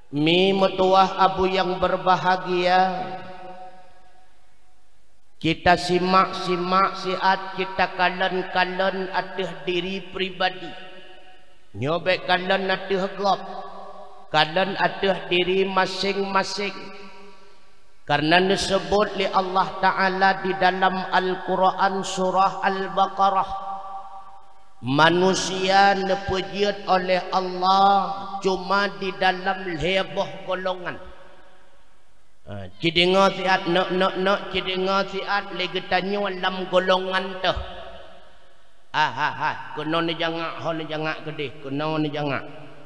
Mi metuah abu yang berbahagia, kita simak-simak siat kita kalen-kalen atih diri pribadi, nyobek kalen atih gop, kalen atih diri masing-masing. Karena disebut li Allah Ta'ala di dalam Al-Quran surah Al-Baqarah, manusia nepujiat oleh Allah cuma di dalam heboh golongan. Cidinga siat nak cidinga siat lagi tanya dalam golongan tu. Kuno ni jangan, ho ni jangan gede, kuno ni jangan.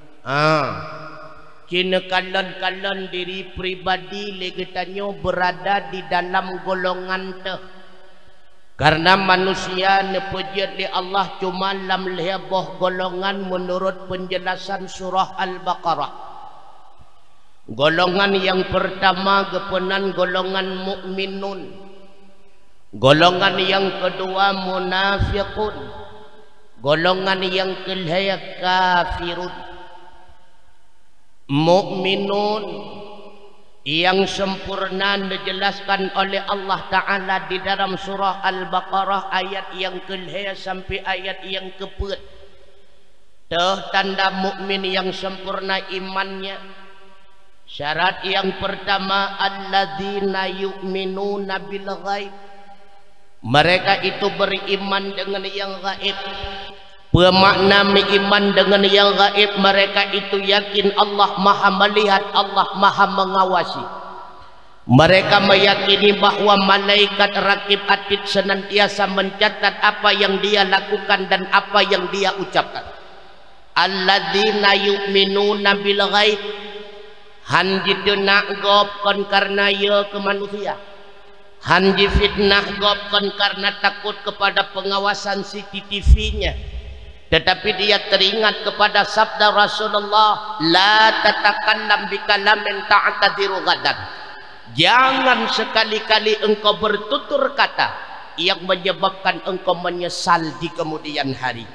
Kena kalen-kalen diri pribadi lagi tanya berada di dalam golongan tu. Karena manusia nepujiat li Allah cuma dalam heboh golongan menurut penjelasan surah Al-Baqarah. Golongan yang pertama kepenan golongan mukminun, golongan yang kedua munafiqun, golongan yang ketiga kafirun. Mukminun yang sempurna dijelaskan oleh Allah Ta'ala di dalam surah Al-Baqarah ayat yang ke-2 sampai ayat yang ke-4. Tanda mukmin yang sempurna imannya. Syarat yang pertama, alladzina yu'minuna bil ghaib. Mereka itu beriman dengan yang gaib. Bermakna beriman dengan yang gaib, mereka itu yakin Allah Maha melihat, Allah Maha mengawasi. Mereka meyakini bahwa malaikat rakib atid senantiasa mencatat apa yang dia lakukan dan apa yang dia ucapkan. Alladzina yu'minuna bil ghaib. Hanji nak gopkan karena ya ke manusia. Hanji fitnah gopkan karena takut kepada pengawasan CCTV-nya. Tetapi dia teringat kepada sabda Rasulullah, la tatakallam bikalamin ta'tadiru gadan. Jangan sekali-kali engkau bertutur kata yang menyebabkan engkau menyesal di kemudian hari.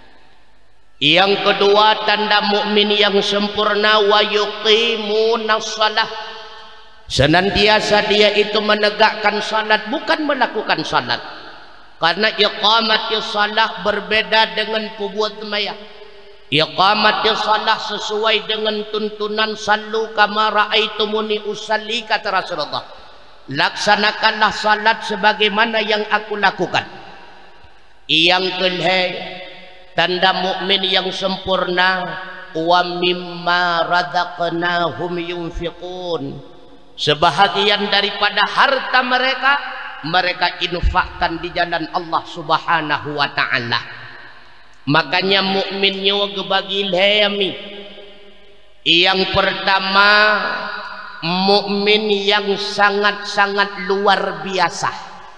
Yang kedua, tanda mukmin yang sempurna, wa yuqimunas shalah. Senantiasa dia itu menegakkan salat, bukan melakukan salat. Karena iqamatis salah berbeda dengan perbuatan maya. Iqamatis salah sesuai dengan tuntunan sallu kama ra'aitumuni usalli, kata Rasulullah. Laksanakanlah salat sebagaimana yang aku lakukan. Yang kedua, tanda mukmin yang sempurna, wa mimma razaqnahum yunfiqun. Sebahagian daripada harta mereka infakkan di jalan Allah Subhanahu wa Ta'ala. Makanya mukminnya bagi lemi. Yang pertama, mukmin yang sangat-sangat luar biasa.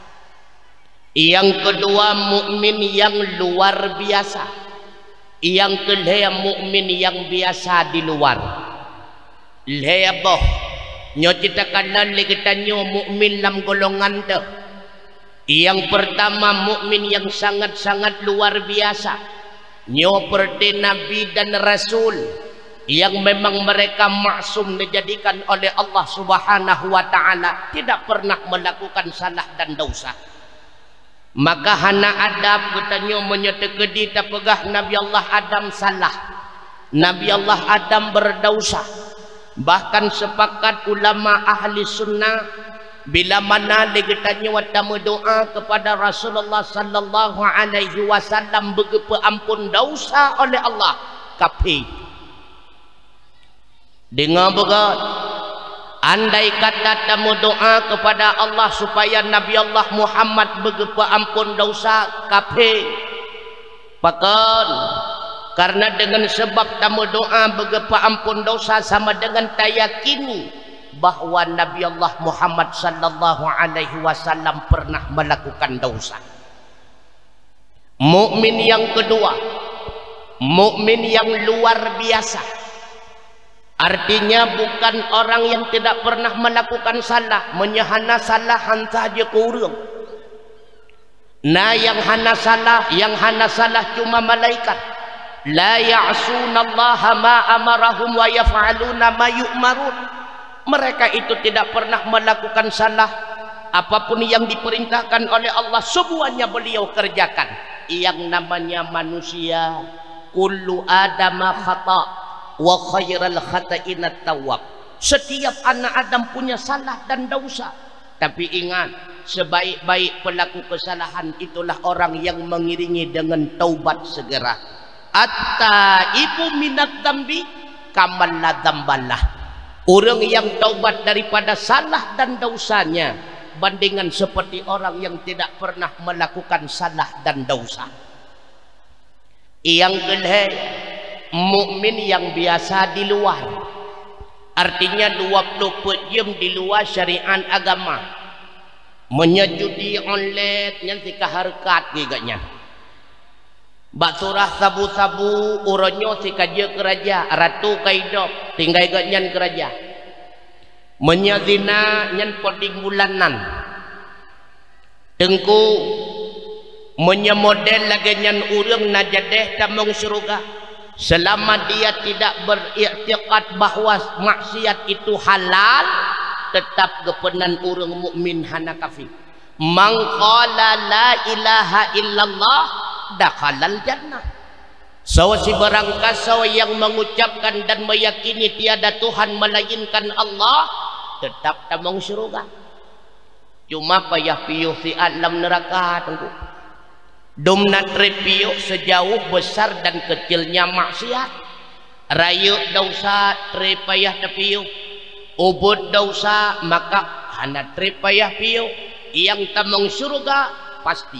Yang kedua, mukmin yang luar biasa. Yang ketiga, mukmin yang biasa di luar. Leboh nyo kita kenal kita nyo mukmin dalam golongan tu. Yang pertama, mukmin yang sangat-sangat luar biasa. Nyo seperti nabi dan rasul yang memang mereka maksum dijadikan oleh Allah Subhanahu wa Ta'ala, tidak pernah melakukan salah dan dosa. Maka hana adab katanya menyetegedi tapegah Nabi Allah Adam salah, Nabi Allah Adam berdosa. Bahkan sepakat ulama ahli sunnah bila mana digetanya watamu doa kepada Rasulullah sallallahu alaihi wasallam begitu ampun dosa oleh Allah kafir. Dengar begat, andai kata tamu doa kepada Allah supaya Nabi Allah Muhammad begitu ampun dosa kafir. Pakan karena dengan sebab tamu doa begitu ampun dosa sama dengan tayakini bahwa Nabi Allah Muhammad sallallahu alaihi wasallam pernah melakukan dosa. Mukmin yang kedua, mukmin yang luar biasa. Artinya bukan orang yang tidak pernah melakukan salah, menyahana salah saja kurang. Nah yang hana salah cuma malaikat. la ya'sunallaha ma amarahum wa yaf'aluna ma yu'marun. Mereka itu tidak pernah melakukan salah, apapun yang diperintahkan oleh Allah semuanya beliau kerjakan. Yang namanya manusia, kullu adama khata wa khairal khata'inat tawwab. Setiap anak Adam punya salah dan dosa, tapi ingat, sebaik-baik pelaku kesalahan itulah orang yang mengiringi dengan taubat segera. At-taibu minat dzambi kaman la dzambalah. Orang yang taubat daripada salah dan dosanya bandingan seperti orang yang tidak pernah melakukan salah dan dosa. Yang kedua, mukmin yang biasa di luar, artinya 24 jam di luar syariat agama, menyejudi online yang tika harkat giganya, baksurah sabu-sabu uronyo si kaja keraja ratu kaidop tinggal ganyan keraja, menyazina nyan poding bulanan tengku menyemodel lagi nyan urang najadeh tamong surga selama dia tidak beriktikad bahwa maksiat itu halal, tetap gepenan urang mukmin hana kafir. Man qala la ilaha illallah dakhalal jannah. Sawa si barang kasawa yang mengucapkan dan meyakini tiada Tuhan melainkan Allah, tetap tamong surga. Cuma payah piyuh si alam neraka tunggu. Domna trepio sejauh besar dan kecilnya maksiat. Rayu dosa trepayah tepiu, ubud dosa maka hana trepayah piu. Yang tamong surga pasti.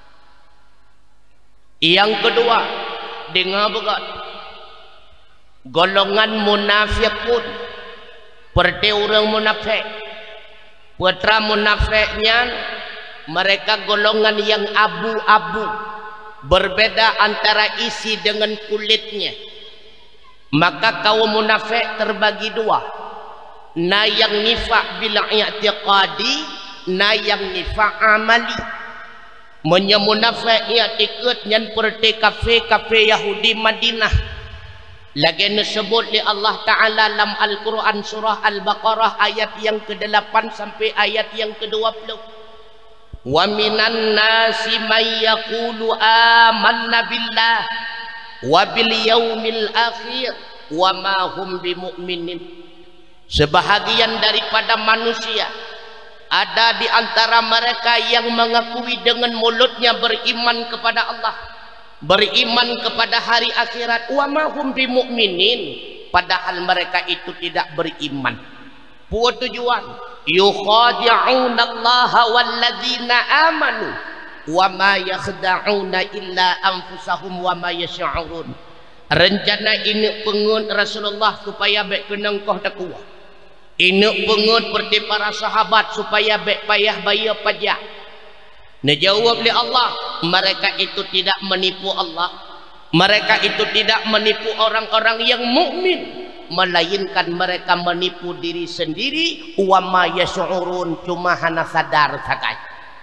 Yang kedua, dengar begat, golongan munafiqun, perte orang munafik, putra munafiknya mereka golongan yang abu-abu, berbeda antara isi dengan kulitnya. Maka kaum munafik terbagi dua, na yang nifaq bil i'tiqadi, na yang nifaq amali. Munafik i'tiqad nyan perte kafe Yahudi Madinah. Lagi disebut li Allah Ta'ala dalam Al-Quran surah Al-Baqarah ayat yang ke-8 sampai ayat yang ke-20. Wa minan nasi may yaqulu amanna billah wa bil yaumil akhir wa ma hum bimu'minin. Sebahagian daripada manusia ada di antara mereka yang mengakui dengan mulutnya beriman kepada Allah, beriman kepada hari akhirat, wa ma hum bimu'minin, padahal mereka itu tidak beriman. Buat tujuan yukhadi'una Allah walladzina amanu wa ma yakhda'una illa anfusahum wa ma yash'urun. Rencana ini pengun Rasulullah supaya baik kenang kau takwa. Ini pengun seperti para sahabat supaya baik payah bayar pajak. Najawab li Allah, mereka itu tidak menipu Allah. Mereka itu tidak menipu orang-orang yang mukmin, melainkan mereka menipu diri sendiri. Wa ma yash'urun, cuma hana sadar sakai.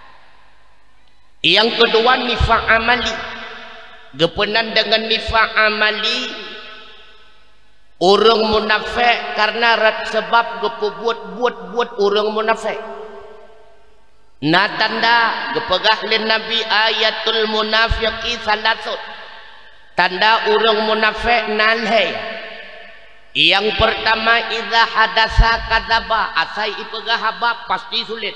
Yang kedua nifaq amali. Gepenan dengan nifaq amali orang munafik karena sebab buat orang munafik. Na tanda gepegah le Nabi ayatul munafiqi salasut. Tanda orang munafik nalhe. Yang pertama idza hadasa kadzaba, asai ipegah haba pasti sulit.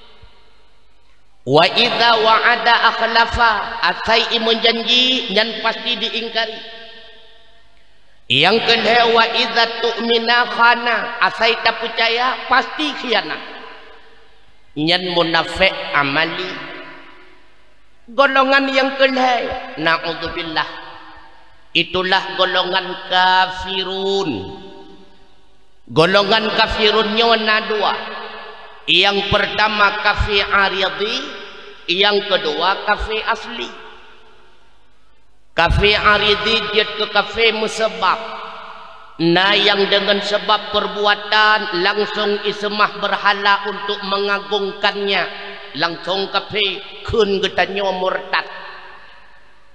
Wa idza wa'ada akhlafa, asai menjanji dan pasti diingkari. Yang kedua wa idza tu'mina khana, asai tak percaya pasti khianat. Nyan munafik amali. Golongan yang kedua, na'udzubillah, itulah golongan kafirun. Golongan kafirunnya warna dua. Yang pertama kafir aridi, yang kedua kafir asli. Kafir aridi dia ke kafir musabab. Nah yang dengan sebab perbuatan langsung ismah berhala untuk mengagungkannya, langsung kafir kun getanya murtad.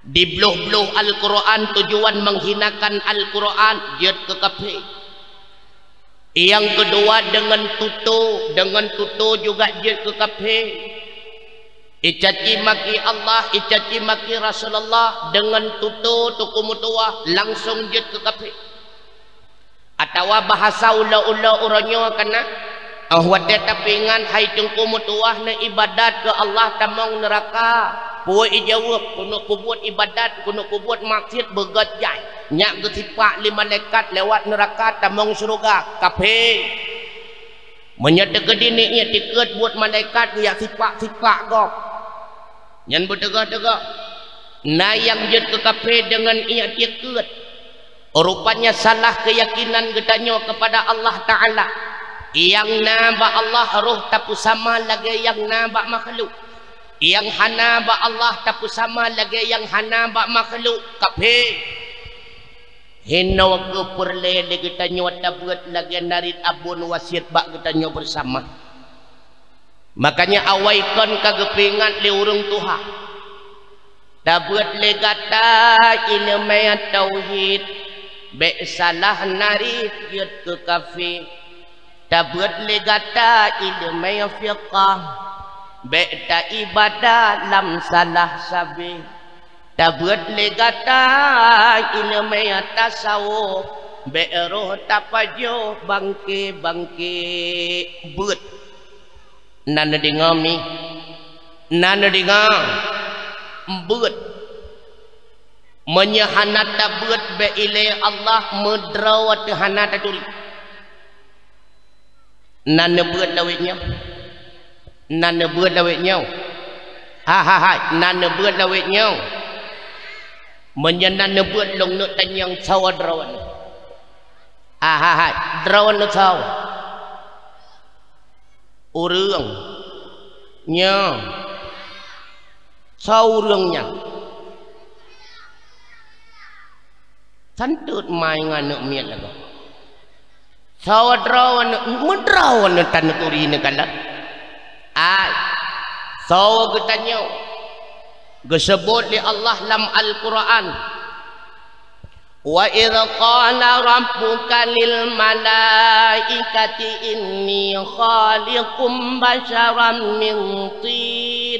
Di beluh-beluh Al-Quran tujuan menghinakan Al-Quran, jad ke kafir. Yang kedua dengan tutu juga jad ke kafir. Icaci maki Allah, icaci maki Rasulullah dengan tutu mutuah langsung jad ke kafir. Atau bahasa ula-ula orangnya kena ahwate tapingan hai tungku mutuah na ibadat ke Allah tamang neraka. Puai ijawab kuno kubuat ibadat kuno kubuat maksiat bergajai nyak getipak li malaikat lewat neraka tamang surga kafe menyata kedini nya tiket buat malaikat ya sipak gok nyan bertega-tega nah yang jud ke kafe dengan ia tiket rupanya salah keyakinan getanyo kepada Allah Ta'ala yang naba Allah roh tapu sama lagi yang naba makhluk yang hana ba Allah tapu sama lagi yang hana ba makhluk kape hinaw ke perle kita nyota buat lagi narit abun wasiat ba kita nyo bersama makanya awaikan kagepingan li urung Tuhan dabuat legata ilmu tauhid be salah narit yut ke kafe dabuat legata ilmu fiqah Beta ibadah lam salah sabi Tabut legata ilmu tasawuf Be'roh tapajo bangke but Nana dingami Nana dingam but Menyahanat tabut be'ile Allah mudrawat hanat tuli Nana but lawitnya Nana buat lawet nyau nana buat lawet nyau menyanana buat long nak tanyang sawa drawan drawan nak sawa urang nyau sawa urangnya santut mai nganak miat lagu sawa drawan medrawan tan turi ne kala so getanyo gesebut li Allah lam Al-Quran wa idza qala rabbuka lil malaikati inni khaliqum basharan min tin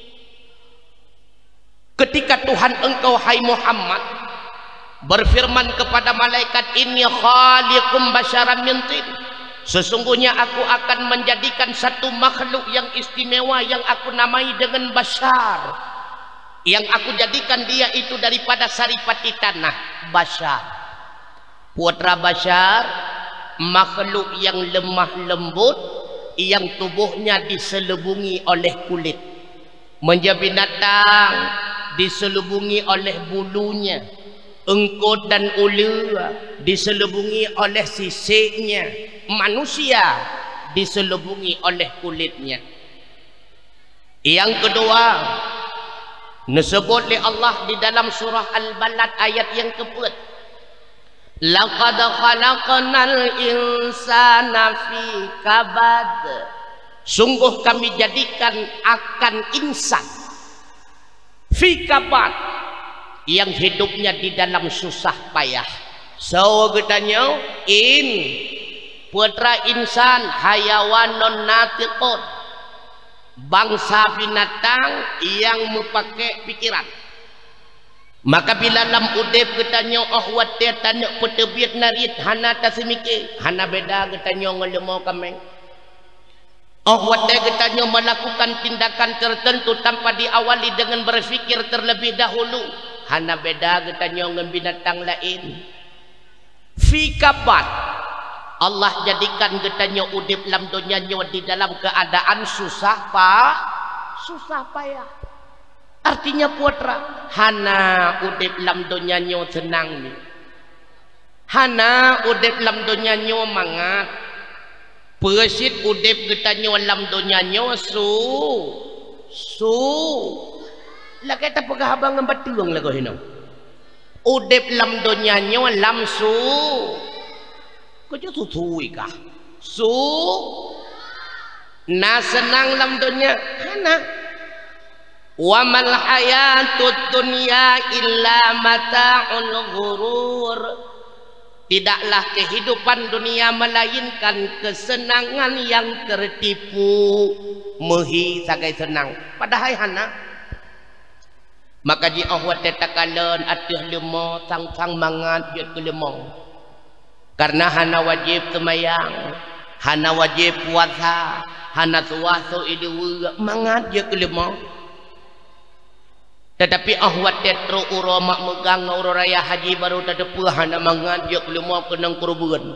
ketika Tuhan engkau hai Muhammad berfirman kepada malaikat inni khaliqum basharan min tin sesungguhnya aku akan menjadikan satu makhluk yang istimewa yang aku namai dengan Bashar yang aku jadikan dia itu daripada saripati tanah Bashar putra Bashar makhluk yang lemah lembut yang tubuhnya diselubungi oleh kulit menjadi binatang diselubungi oleh bulunya engkut dan ulu diselubungi oleh sisiknya manusia diselubungi oleh kulitnya yang kedua disebut oleh Allah di dalam surah Al-Balad ayat yang keempat laqad khalaqnal insana fi kabad sungguh kami jadikan akan insan fi kabad yang hidupnya di dalam susah payah so getanya putra insan hayawanun natiqun bangsa binatang yang memakai pikiran maka bila lam udep getanyo ahwate tanek petebit narit hana tasimike hana beda getanyo ngelemo kameng ahwate getanyo melakukan tindakan tertentu tanpa diawali dengan berfikir terlebih dahulu hana beda getanyo ngan binatang lain fi kabat Allah jadikan getanyo udip lam dunia nyo di dalam keadaan susah payah artinya putra hana udip lam dunia nyo senang ni hana udip lam dunia nyo mangat pesit udip getanyo lam dunia nyo su lagi tak pegah abang ngambatulung lagu hino udip lam dunia nyo lam su kau tutui kah na senang lam dunia hana wa mal hayatud dunya illa mata'ul ghurur. Tidaklah kehidupan dunia melainkan kesenangan yang tertipu. Mehi sagai senang padahal hana. Maka di Allah tetakalan atih lemo sang mangat jut kelemong. Karena hana wajib semayang, hana wajib puasa, hana suaso idu mangat jut kelemong. Tetapi ahwat tetro uro mak megang uro raya haji baru tadapu hana mangat jok lemo kenang kurubuan.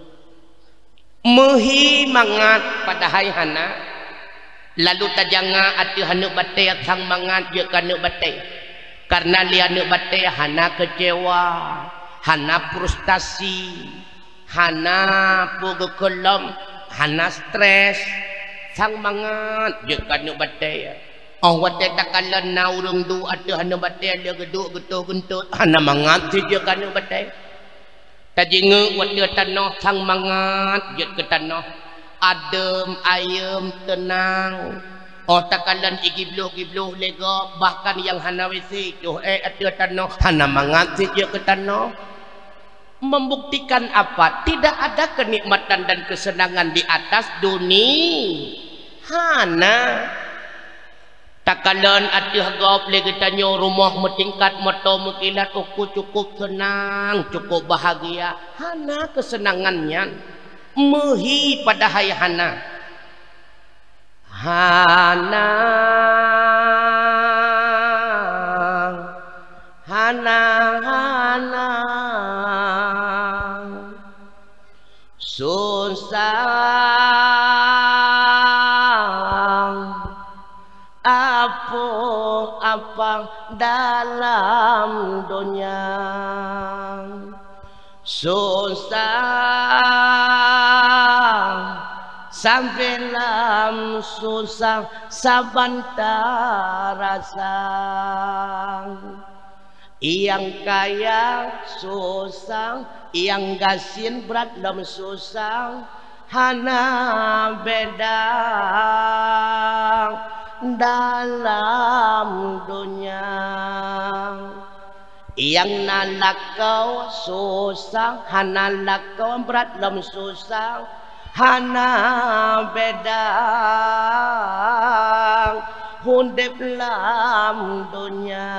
Mehi mangat padahal hana. Lalu tajanga ati hanu batai sang mangat jok kanu batai. Karena lianu batai hana kecewa, hana frustasi, hana pugukolom, hana stres. Sang mangat jok kanu batai. Allah tetakalan na urung du atau hana batai dia geduk getuk gentut hana mangat saja kanu batai. Tajinge wat dia tanah sang mangat jet ke tanah adem ayem tenang. Oh takalan igibluh lega bahkan yang hana wc tu atau tanah hana mangat saja ke tanah. Membuktikan apa? Tidak ada kenikmatan dan kesenangan di atas dunia. Hana takalan atih gop lagi tanya rumah metingkat moto mukilat aku cukup senang cukup bahagia. Hana kesenangannya mehi pada hai hana hana hana hana susah apa dalam dunia susah sampai lam susah sabanta rasa yang kaya susah yang gasin berat dalam susah hana beda dalam dunia. Yang nalakau susah hana lakau berat dalam susah hana beda hundip dalam dunia.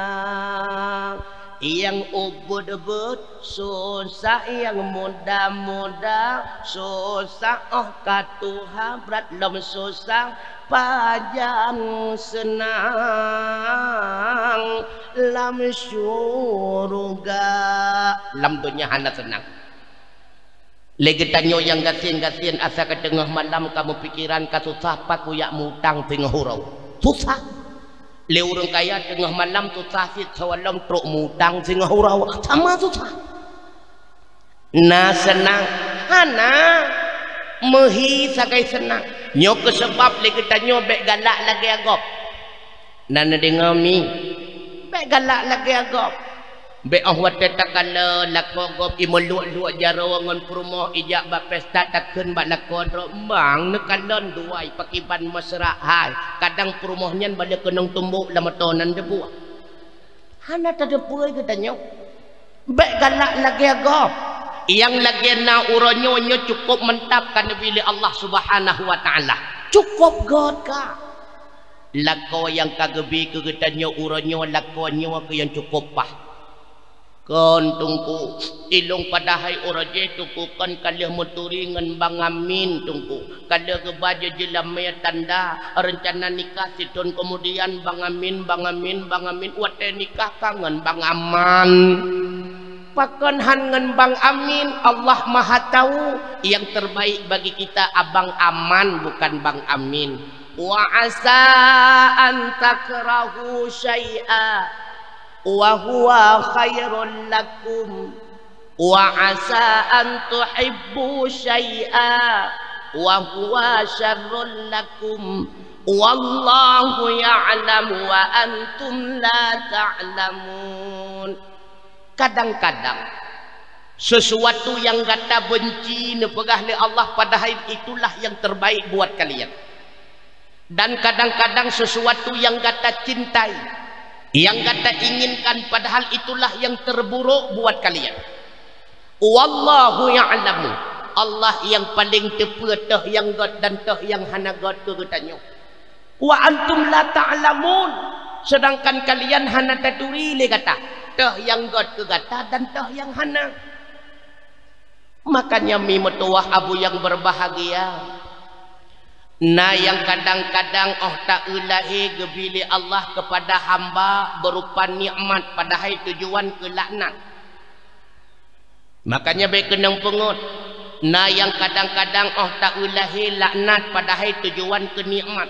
Yang ubud-ubud susah yang muda-muda susah oh katuha berat dalam susah pajang senang lam syurga lam dunia hana senang. Lagi tanyo yang gasin-gasin asa ke tengah malam kamu pikiran kasusah pak kuyak mutang tengah hurau susah. Le orang kaya tengah malam susah sit sawalam truk mutang tengah hurau sama susah. Nah senang hana mehi sakai senang. Nyok sebab lagi tanyo bek galak lagi agop. Nana dengar mi bek galak lagi agop. Bek ahwat tetakala lako gop imoluk-luk jarawangan perumah ijak ba pesta takun ba lako dro bang nekalon duai pakiban mesra hai kadang perumahnya balik kenang tumbuk lama tonan debu. Hana tadepui katanya. Bek galak lagi agop. Yang lagi na uronyo cukup mentapkan bila Allah Subhanahu wa taala. Cukup god ka. Lako yang kagebi kegetanya uronyo lakonyo ke yang cukup pah. Kon tungku ilung padahai oraje tungku kon kalih muturingan bangamin tungku kalih kebaja jelamaya tanda rencana nikah situn kemudian bangamin wate nikah kangen bangaman pakon hangen bang amin. Allah maha tahu yang terbaik bagi kita abang aman bukan bang amin. Wa asa an takrahu syai'a wa huwa khairun lakum wa asa an tuhibbu syai'a wa huwa syarrun lakum wallahu ya'lamu wa antum la ta'lamun. Kadang-kadang sesuatu yang kata benci nepegah oleh Allah padahal itulah yang terbaik buat kalian. Dan kadang-kadang sesuatu yang kata cintai, yang kata inginkan, padahal itulah yang terburuk buat kalian. Wallahu ya'lamu, Allah yang paling tepat teh yang god dan teh yang hana god ke katanya. Wa antum la ta'lamun, sedangkan kalian hana taduri le kata teh yang god ke kata dan teh yang hana. Makanya mi metuah abu yang berbahagia, nah yang kadang-kadang tak ilahi gebili Allah kepada hamba berupa nikmat padahal tujuan ke laknat. Makanya baik kenang pengut. Nah yang kadang-kadang tak ilahi laknat padahal tujuan ke nikmat.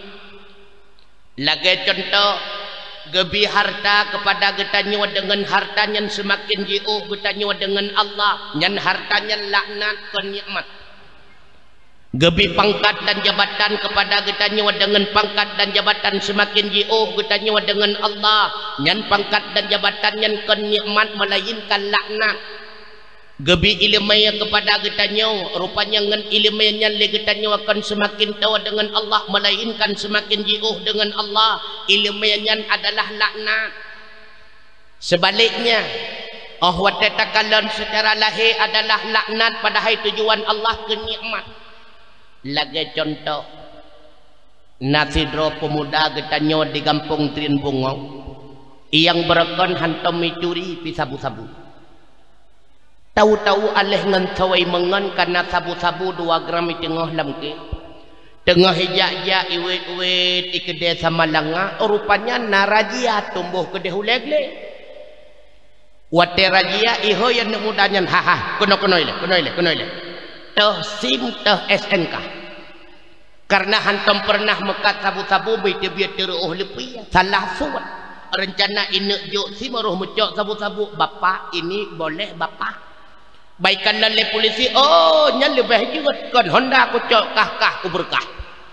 Lagi contoh, gebi harta kepada getanyo dengan hartanya semakin jauh getanyo dengan Allah, nyan hartanya laknat ke nikmat. Gebi pangkat dan jabatan kepada getanyo dengan pangkat dan jabatan semakin jauh getanyo dengan Allah, nyan pangkat dan jabatan nyan ke nikmat melainkan laknat. Gebi ilmaya kepada getanyo, rupanya ngan ilmanya le getanyo akan semakin tahu dengan Allah melainkan semakin jauh dengan Allah, ilmanya adalah laknat. Sebaliknya, watatakallan secara lahir adalah laknat padahal tujuan Allah ke nikmat. Lagi contoh, nasidro pemuda getanyo di kampung Trin Bungong yang berekon hantam micuri pi sabu-sabu. Tahu-tahu alih ngan sawai mengan karena sabu-sabu 2 gram di tengah lamke. Tengah hijak-jak iwet-iwet di kedai sama langa, rupanya narajia tumbuh kedai hulegle. Wate rajia iho yang mudanya kuno ile. Teh SIM teh SNK. Karena hantam pernah mekat sabu-sabu biar teruh lepi salah suat. Rencana ini jo SIM roh mecok sabu-sabu, bapak ini boleh bapak. Baikan lalu polisi, nyan lebih juga kan Honda aku cok kah ku berkah.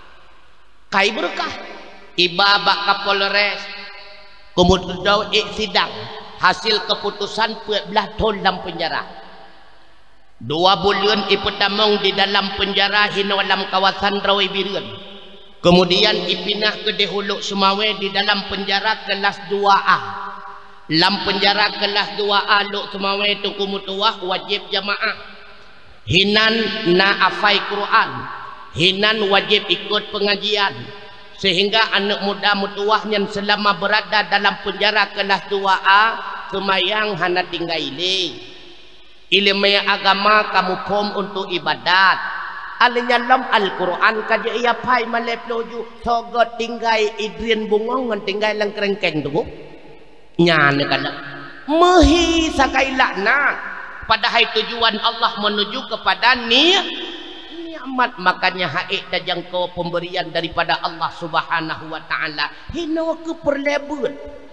Kai berkah. Iba bak Kapolres kemudian sidang hasil keputusan 14 tahun dalam penjara. 2 bulan ipetamong di dalam penjara hina dalam kawasan Rawi Birian. Kemudian ipinah ke Dehuluk Sumawe di dalam penjara kelas 2A. Dalam penjara kelas 2A Luk Sumawe itu kumutuah wajib jamaah. Hinan na afai Quran. Hinan wajib ikut pengajian. Sehingga anak muda mutuahnya selama berada dalam penjara kelas 2A semayang hana tinggal ini. Ilmu agama kamu pom untuk ibadat. Alnya lam Al-Quran kaja ia pai maleploju sogot tinggal Idrin Bungong ngan tinggal lang kerengkeng tu. Nyane kana. Mehi sakai laknat. Padahal tujuan Allah menuju kepada nikmat, makanya haik dan jangkau pemberian daripada Allah Subhanahu wa taala. Hina ke perlebat.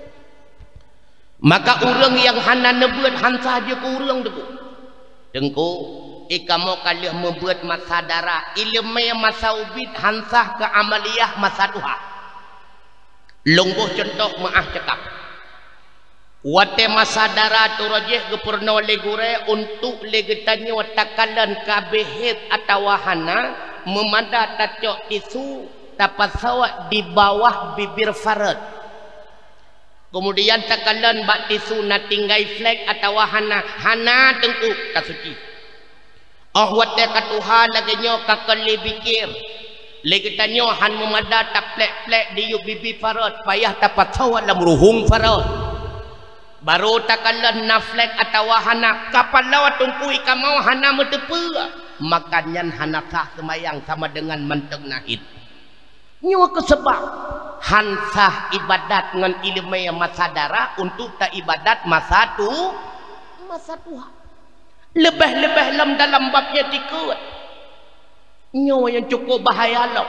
Maka orang yang hana nebeut hansa dia ke orang tu. Dengku ikamu kalih membuat masa darah ilmu masa ubid hansah ke amaliyah masa duha. Lungguh contoh maah cekap wate masa darah tu rajih gepurno legure untuk legetanya watakalan kabehet atau wahana memada tacok tisu tapasawa di bawah bibir farad. Kemudian takalan bak tisu na tinggai flag atau hana tengku kasuci. Wate katuha lagi nyo kakali bikir. Lagi tanyo han memada tak plek-plek di bibi farad payah tapat sawa lam ruhung farad. Baru takalan na flag atau hana kapal lawat tungku ikamau hana metepu. Makannya hana sah semayang sama dengan menteng nahid. Nyo kesebab hansah ibadat dengan ilmu yang masa darah untuk tak ibadat masa Tuhan. Lebih-lebih dalam babnya tikut. Nyo yang cukup bahaya loh.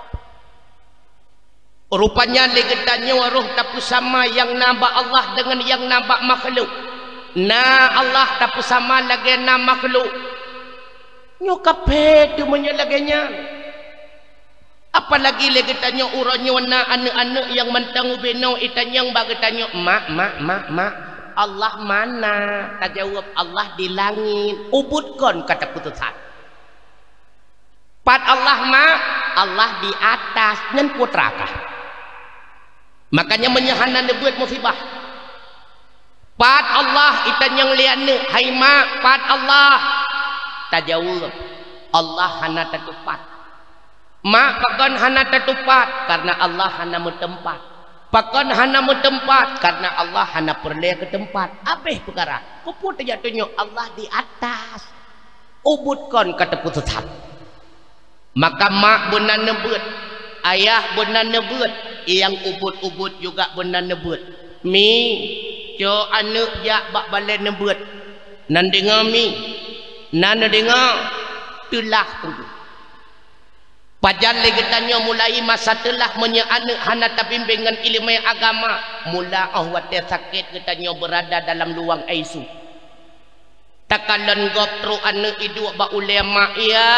Rupanya legetannya roh tak sama yang nampak Allah dengan yang nampak makhluk. Allah tak sama lagi na makhluk. Nyo kapet tu menyelaganya. Apalagi lagi tanya urangnya na anak-anak yang mentang ubeno itanyang bagi tanya mak Allah mana? Tak jawab Allah di langit. Ubudkan kata putusan. Pat Allah mak Allah di atas ngan putrakah. Makanya menyahana nebuat musibah. Pat Allah itan yang liane hai mak pat Allah tajawul Allah hana tetupat. Mak pakon hana tetupat karena Allah hana mutempat. Pakon hana mutempat karena Allah hana perle ke tempat. Abeh perkara puput aja tunjuk Allah di atas. Ubudkon kata putusan. Maka mak benar nebut, ayah benar nebut, yang ubud-ubud juga benar nebut. Mi, co anak jak bak balik nebut. Nan dengar mi, nan dengar, telah tunggu. Pajan lagi tanya mulai masa telah menye anak hana bimbingan ilmu agama. Mula ahwat sakit katanya berada dalam luang aisu. Takalan gopro anak iduk ba ulama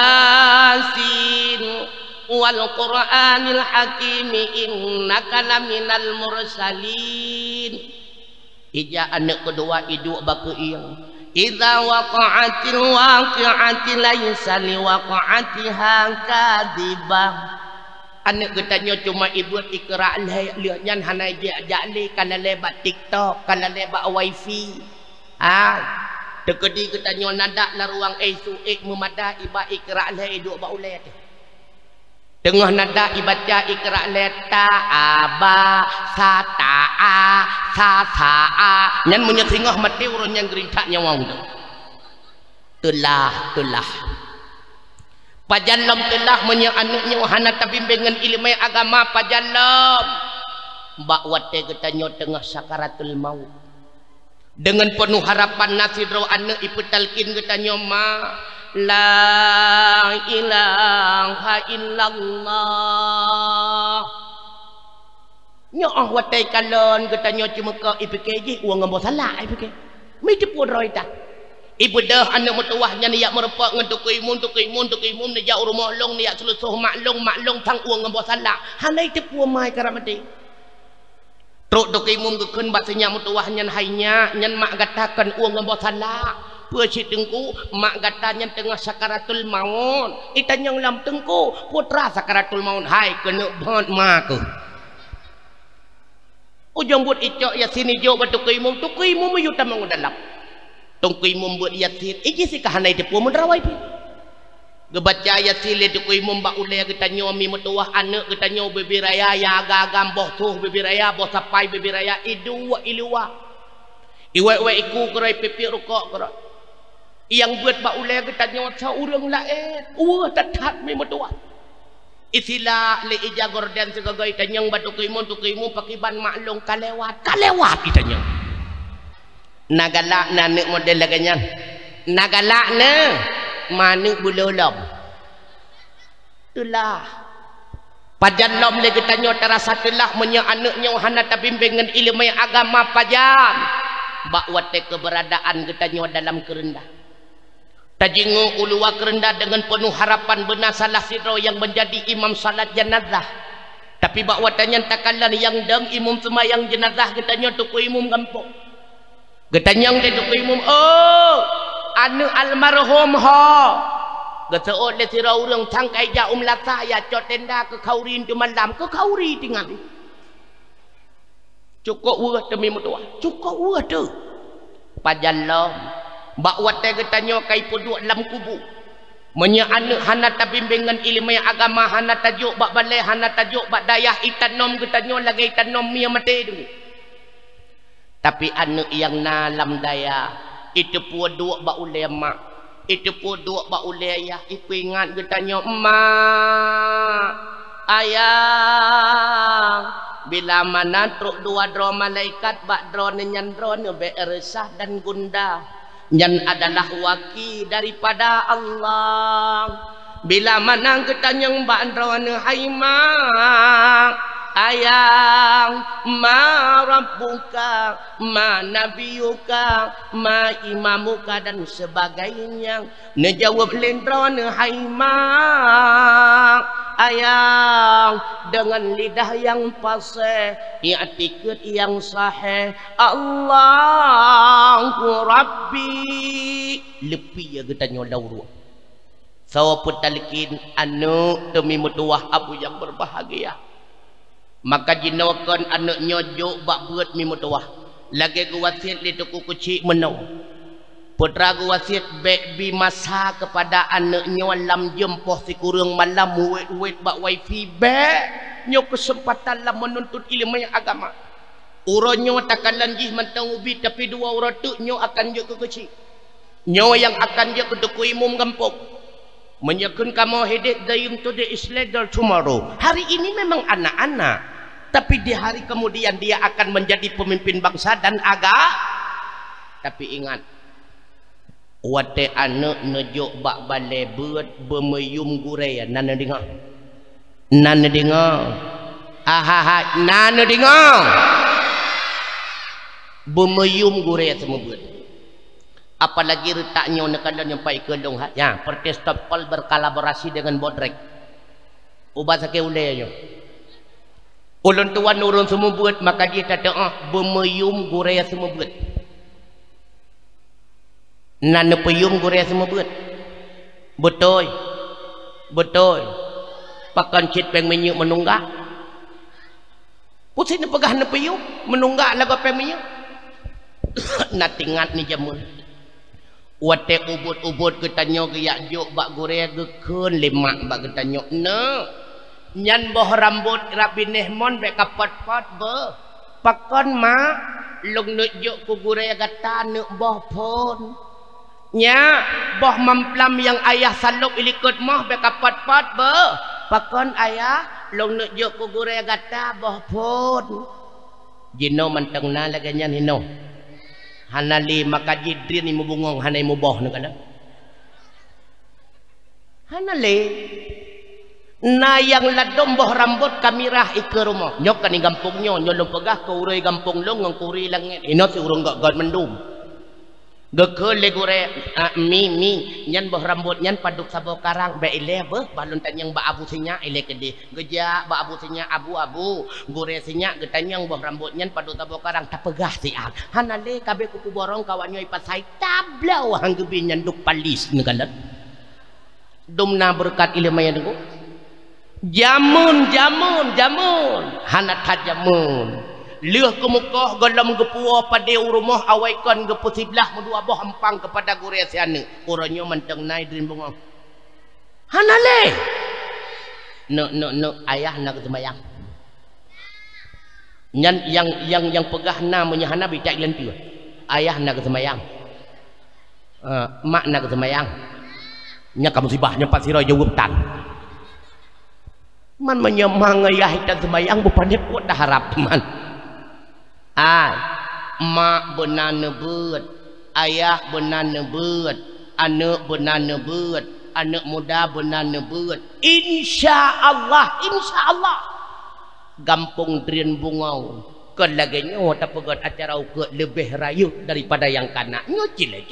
Yasin wal Qur'anil Hakim innaka laminal mursalin. Ija anak kedua iduk ba keing idza waqa'atil waqi'ati laysa liwaqa'atiha kadhibah. Anak katanya cuma ibu ikra lihatnya hana jali kana lebat TikTok kana lebat wifi. Dekedi katanya nadak la ruang aisu memada iba ikra le iduk ba ulai tu. Tengah nadak ibaca ikra le ta aba sa ta a sa sa a nyan munya singah mati urun yang gerintak nyawang tu. Telah pajalom telah munya anaknya hana bimbingan ilmu agama pajalom. Mbak wate katanya tengah sakaratul maut. Dengan penuh harapan nasidro anak ibu talkin katanya ma la ilaha illallah. Nyoh watai kalon katanya cuma kau ibu keji uang ngambo salah ibu ke. Mi cepu roi tak. Ibu dah anak mutuahnya ni yak merupak ngentuk imun ni jak rumah long ni yak selusuh maklong tang uang ngambo salah. Hanai cepu mai karamati. Truk dok imum gekun bahasanya mutuahnya hainya nyan mak gatakan uang ngambo salah. Puasi tengku mak gatanya tengah sakaratul maut. Itan yang lam tengku putra sakaratul maut hai kena bot mak. Ujung buat icok ya sini jo batu imum tu imum yu tamang dalap. Tong imum buat yasin iji si kahanai depu mendrawai pi. Gebaca ayat sile tu imum ba ulai kita nyomi mutuah anak kita nyo bebiraya ya agam boh tuh bebiraya boh sapai bebiraya idua ilua iwe iku kerai pipi rukok kerai yang buat ba ulai kita nyo sa urang lain tetap mi mutuah isilah le ija gorden segagai tanyang batu imum tu imum pakiban maklong kalewat kita nyo nagalak na nek model laganyan nagalak na manik bulolom itulah pajan lom lagi tanya terasa telah menye anaknya hana bimbingan ilmu agama pajan bakwate keberadaan katanya dalam kerendah tajingu ulua kerendah dengan penuh harapan benar salah sidro yang menjadi imam salat jenazah tapi bakwatanya takalan yang deng imam semayang jenazah katanya tuku imam kampung katanya dia tuku imam anu almarhum ho gaseot le sira urang tangkai ja lata ya cot tenda ke kaurin tu malam ke kauri tinggal cukup urut demi mutua cukup urut tu pajalom bak wate getanyo kai puduk dalam kubu menya anak hana bimbingan ilmu agama hana tajuk bak balai hana tajuk bak dayah itanom getanyo lagi itanom mia mati tu tapi anak yang nalam daya itu pun dua ba ulama itu pun dua ba ulaya iku ingat getanya emak ayah bila mana truk dua dro malaikat bak dro nyan dro be resah dan gundah nyan adalah waki daripada Allah bila mana getanya bak dro hai mak ayang ma rabbuka ma nabiyuka ma imamuka dan sebagainya nejawab lendron hai ma ayang dengan lidah yang fasih i'tikad yang sahih Allahu Rabbi lebih ya katanya lauru So putalkin anu demi mutuah abu yang berbahagia. Maka jinawakan anak nyojo bak buat mi mutuah. Lagi guwasiat li tuku kucing menau. Putra guwasiat bi masa kepada anaknya lam jempoh si kurang malam wet bak wifi be nyo kesempatan lah menuntut ilmu yang agama. Uronyo takkan lanjih mentang ubi tapi dua orang tu nyo akan je ke kecil. Nyo yang akan je ke tuku imum kampung. Menyekun kamu hidup dayung today is later tomorrow. Hari ini memang anak-anak, tapi di hari kemudian dia akan menjadi pemimpin bangsa dan agama. Tapi ingat, wate anak nejuk bak balai buat bermeyum guraya. Nana dengar, nana dengar, nana dengar. Bermeyum guraya semua buat. Apalagi retaknya nekalan yang pai kelong ya, protestopol berkolaborasi dengan bodrek. Ubah sakit ulenya. Ulun tuan urun semua buat maka dia kata bermeyum guraya semua buat. Nana peyum guraya semua buat. Betul. Betul. Pakan cit peng menyuk menunggak. Pusing pegah na peyum menunggak lagu peng menyuk. Natingat ni jamun. Wate ubut-ubut ketanya geyak jok bak guraya gekun lemak bak ketanya. No. Nyan boh rambut rabi nehmon bek kapat-pat be. Pakon ma long nuk jok ku guraya gata nuk boh pon. Nya boh mamplam yang ayah saluk ilikut moh bek kapat-pat be. Pakon ayah long nuk jok ku guraya gata boh pon. Jino manteng na lagi nyan hino. Hanali maka jidrin imu bungong hanai mu boh nak ada. Hanali na yang ladom boh rambut kamirah ike rumah. Nyok kan gampungnya nyolong pegah ke uroi gampung long ngang kuri langit. Ino si urung gak god mendum. Geke legure mi nyan boh rambut nyan paduk sabo karang be ile beh balon tanyang ba abu sinya ile kede geja ba abu sinya abu-abu gore sinya getanyang boh rambut nyan paduk sabo karang tapegah siang hanale kabe kuku borong kawanyo ipasai tablau hang gebi nyan duk palis negalat dumna berkat ile maya dengo jamun hanat jamun leuh ke muka galam gepua pada rumah awaikan gepusiblah medua boh hampang kepada guraya siane uranyo manteng nai drin bunga hanale no ayah nak sembayang nyan yang pegah namanya hana bicak lentiu ayah nak sembayang mak nak sembayang nya kamu sibahnya pasiro jawab tan man menyemang ayah dan sembayang bukannya kuat dah harap man. Mak benar nebut, ayah benar nebut, anak benar nebut, anak muda benar nebut. Insya Allah, gampung drin bungau. Kan lagi nyo tak pegat acara ukut lebih rayu daripada yang kanak. Nyo cilek.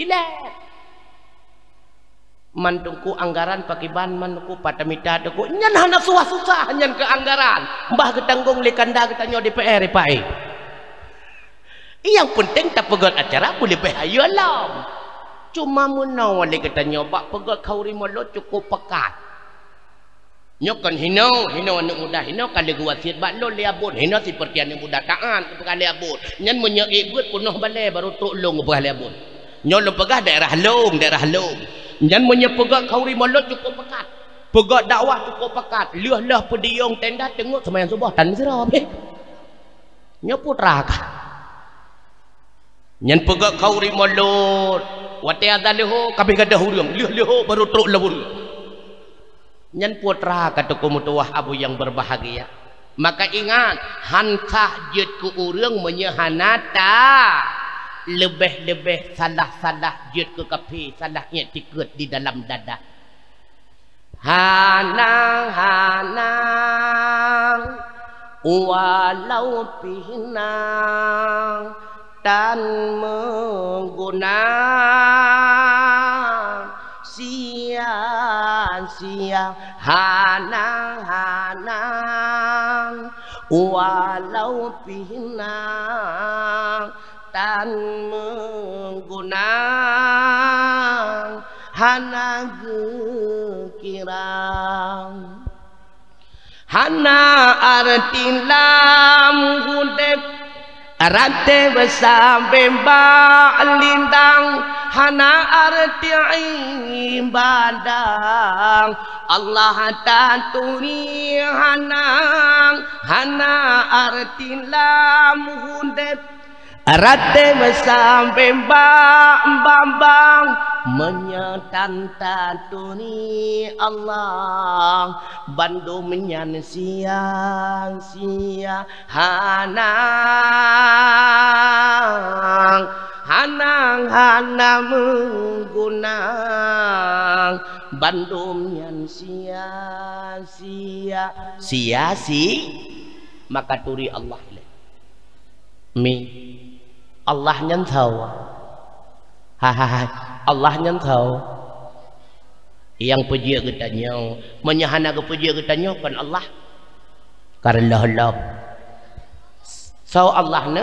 Mantuku anggaran pakai ban mantuku patamita tuku nyan hana susah nyan ke anggaran. Mbah ketanggung lekanda ketanyo DPR pai. Yang penting tak pegat acara boleh bahayu alam. Cuma menau wali kita nyoba pegat kauri mulut cukup pekat. Nyokan hino anak muda hino kali guwasiat bak lo liabun hino seperti anak muda taan kepada liabun. Nyan menyek buat penuh balai baru tok long kepada liabun. Nyolong pegah daerah long. Nyan menyek pegat kauri mulut cukup pekat. Pegat dakwah cukup pekat. Leh pediong tenda tengok sembahyang subuh tan sira be. Nyo putra ka. Nyan pegak kauri mulut wate ada leho kabeh gadah hurung leho baru truk lawur nyan putra kata kumutuah abu yang berbahagia maka ingat hankah jet ku urang menyehanata lebih salah jet ke kapi salahnya tikut di dalam dada hanang walau pinang dan menggunakan sia-sia hanang walau pinang dan menggunakan hana kirang hana artilam hudep arate besambe lindang hana arti ibadang Allah taturi hana artilam hudep arate besambe bambang menyetan taturi Allah bandu menyan sia-sia hanang menggunang bandu menyan sia-sia maka turi Allah Allah nhân thầu Allah nhân thầu yang puji katanya menyahana ke puji katanya kan Allah karena Allah so Allah ne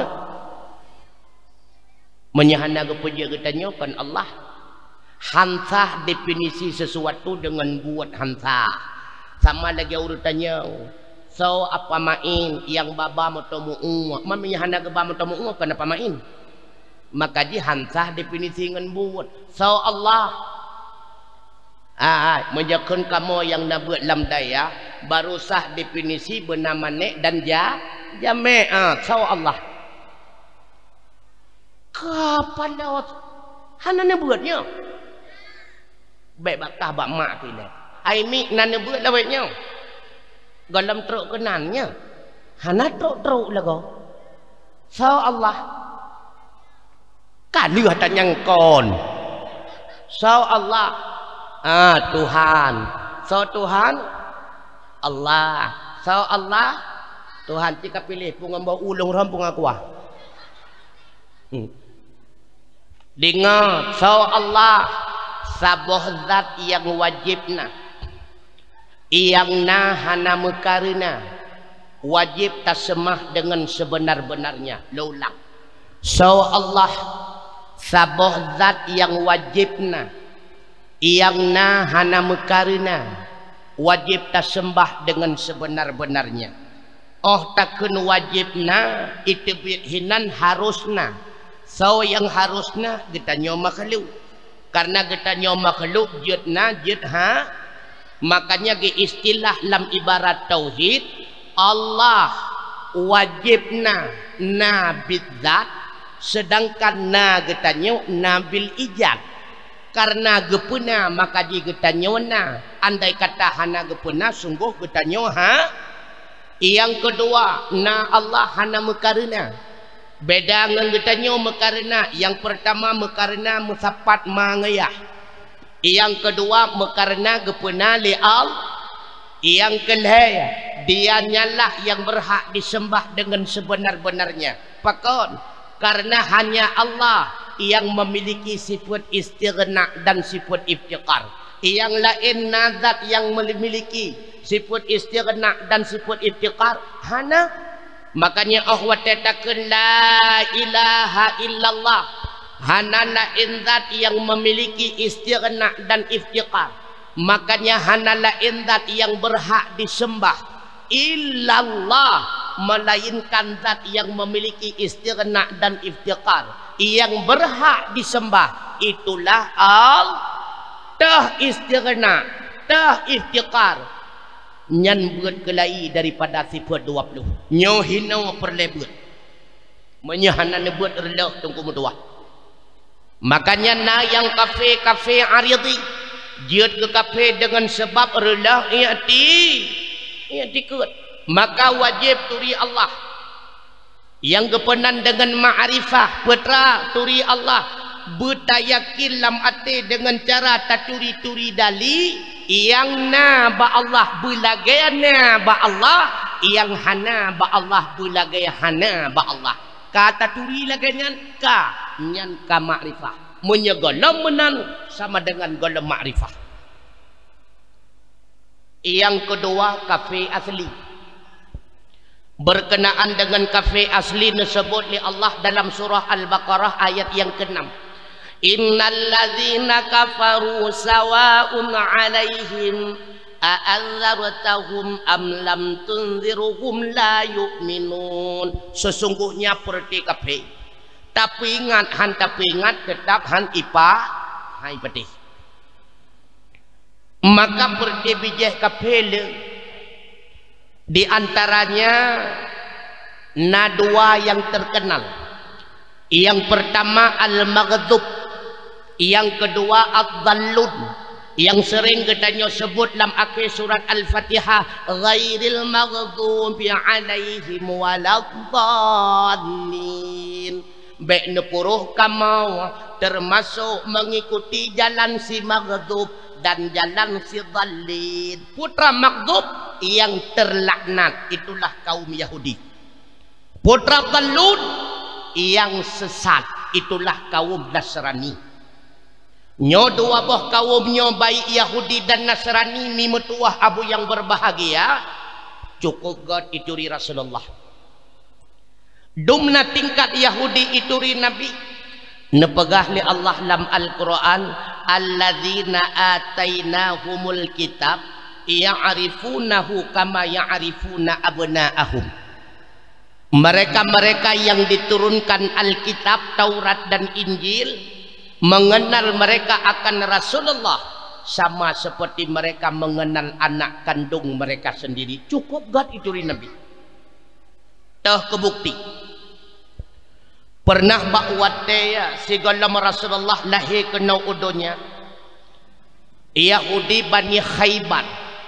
menyahana ke puji katanya kan Allah hantah definisi sesuatu dengan buat hantah sama lagi urutannya so apa main yang baba matomu menyahana ke baba matomu kenapa main maka di hantah definisi dengan buat so Allah menjakun kamu yang nabuat lam daya baru sah definisi bernama nek dan jame so Allah kapan lawat hana nabuatnya baik bakah bak mak kini aimi nan nabuat lawatnya galam teruk kenannya hana teruk lagu so Allah kali hatan yang kon so Allah Tuhan so Tuhan Allah so Allah Tuhan jika pilih pungambau ulung rampung aku dengar so Allah saboh zat yang wajibna yang hana mekarina wajib tasemah dengan sebenar-benarnya laulang so Allah saboh zat yang wajibna yang hana mekarina wajib tasembah dengan sebenar-benarnya takkan wajibna itu hinan harusna so yang harusna kita nyawa makhluk karena kita nyawa makhluk jitna jitha makanya istilah lam ibarat tauhid Allah wajibna nabidzat sedangkan kita nyawa nabil ijab karena gepuna maka di getanya andai kata hana gepuna sungguh getanya yang kedua Allah hana mekarena beda dengan getanya mekarena yang pertama mekarena musapat mangayah yang kedua mekarena gepuna li'al yang kelihaya dia nyalah yang berhak disembah dengan sebenar-benarnya pakon karena hanya Allah yang memiliki sifat istighna dan sifat iftiqar yang lain nazat yang memiliki sifat istighna dan sifat iftiqar hana makanya Allah tetapkan la ilaha illallah hana lain zat yang memiliki istighna dan iftiqar makanya hana lain zat yang berhak disembah illallah melainkan zat yang memiliki istighna dan iftiqar yang berhak disembah itulah tah istighna tah iftiqar nyan buat kelai daripada sifat 20 nyohino perlebut menyahana nebut relah tunggu mudah makanya yang kafe aridi jiat ke kafe dengan sebab relah ia tikut maka wajib turi Allah yang kepenan dengan ma'rifah putra turi Allah betayakin lam ate dengan cara taturi-turi dali yang ba Allah bulagayana ba Allah yang hana ba Allah bulagayana ba Allah kata turi laganyan nyan ka ma'rifah menyegolam menan sama dengan golam ma'rifah yang kedua kafe asli berkenaan dengan kafe asli disebut oleh Allah dalam surah Al-Baqarah ayat yang ke-6 innal ladzina kafaru sawa'un 'alaihim a'anzartahum am lam tunzirhum la yu'minun. Sesungguhnya perti kafe tapi ingat tetap han ipa hai pedih. Maka perti bijih kafe di antaranya dua yang terkenal. Yang pertama al-maghdub, yang kedua ad-dallun, yang sering kita sebut dalam akhir surat Al-Fatihah, ghairil maghdubi alaihim waladdallin. Baik nepuruh kamu termasuk mengikuti jalan si maghdub dan jalan si dhallin. Putra maghdub yang terlaknat itulah kaum Yahudi. Putra dhallun yang sesat itulah kaum Nasrani. Nyo dua boh kaumnya baik Yahudi dan Nasrani ni metuah abu yang berbahagia cukup God ituri Rasulullah. Dumna tingkat Yahudi ituri Nabi nepegah li Allah dalam Al-Quran, alladzina atainahumul kitab ya'rifunahu kama ya'rifuna abna'ahum. Mereka-mereka yang diturunkan Alkitab, Taurat dan Injil mengenal mereka akan Rasulullah sama seperti mereka mengenal anak kandung mereka sendiri. Cukup God ituri Nabi. Dah kebukti. Pernah bakwate ya segala Rasulullah lahir kena udonya Yahudi Bani Khaybar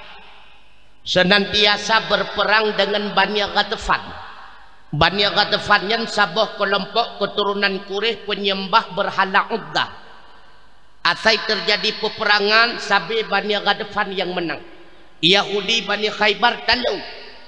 senantiasa berperang dengan Bani Ghatafan. Bani Ghatafan yang sabah kelompok keturunan Quraisy penyembah berhala Uzza. Asai terjadi peperangan sabi Bani Ghatafan yang menang. Yahudi Bani Khaybar talu.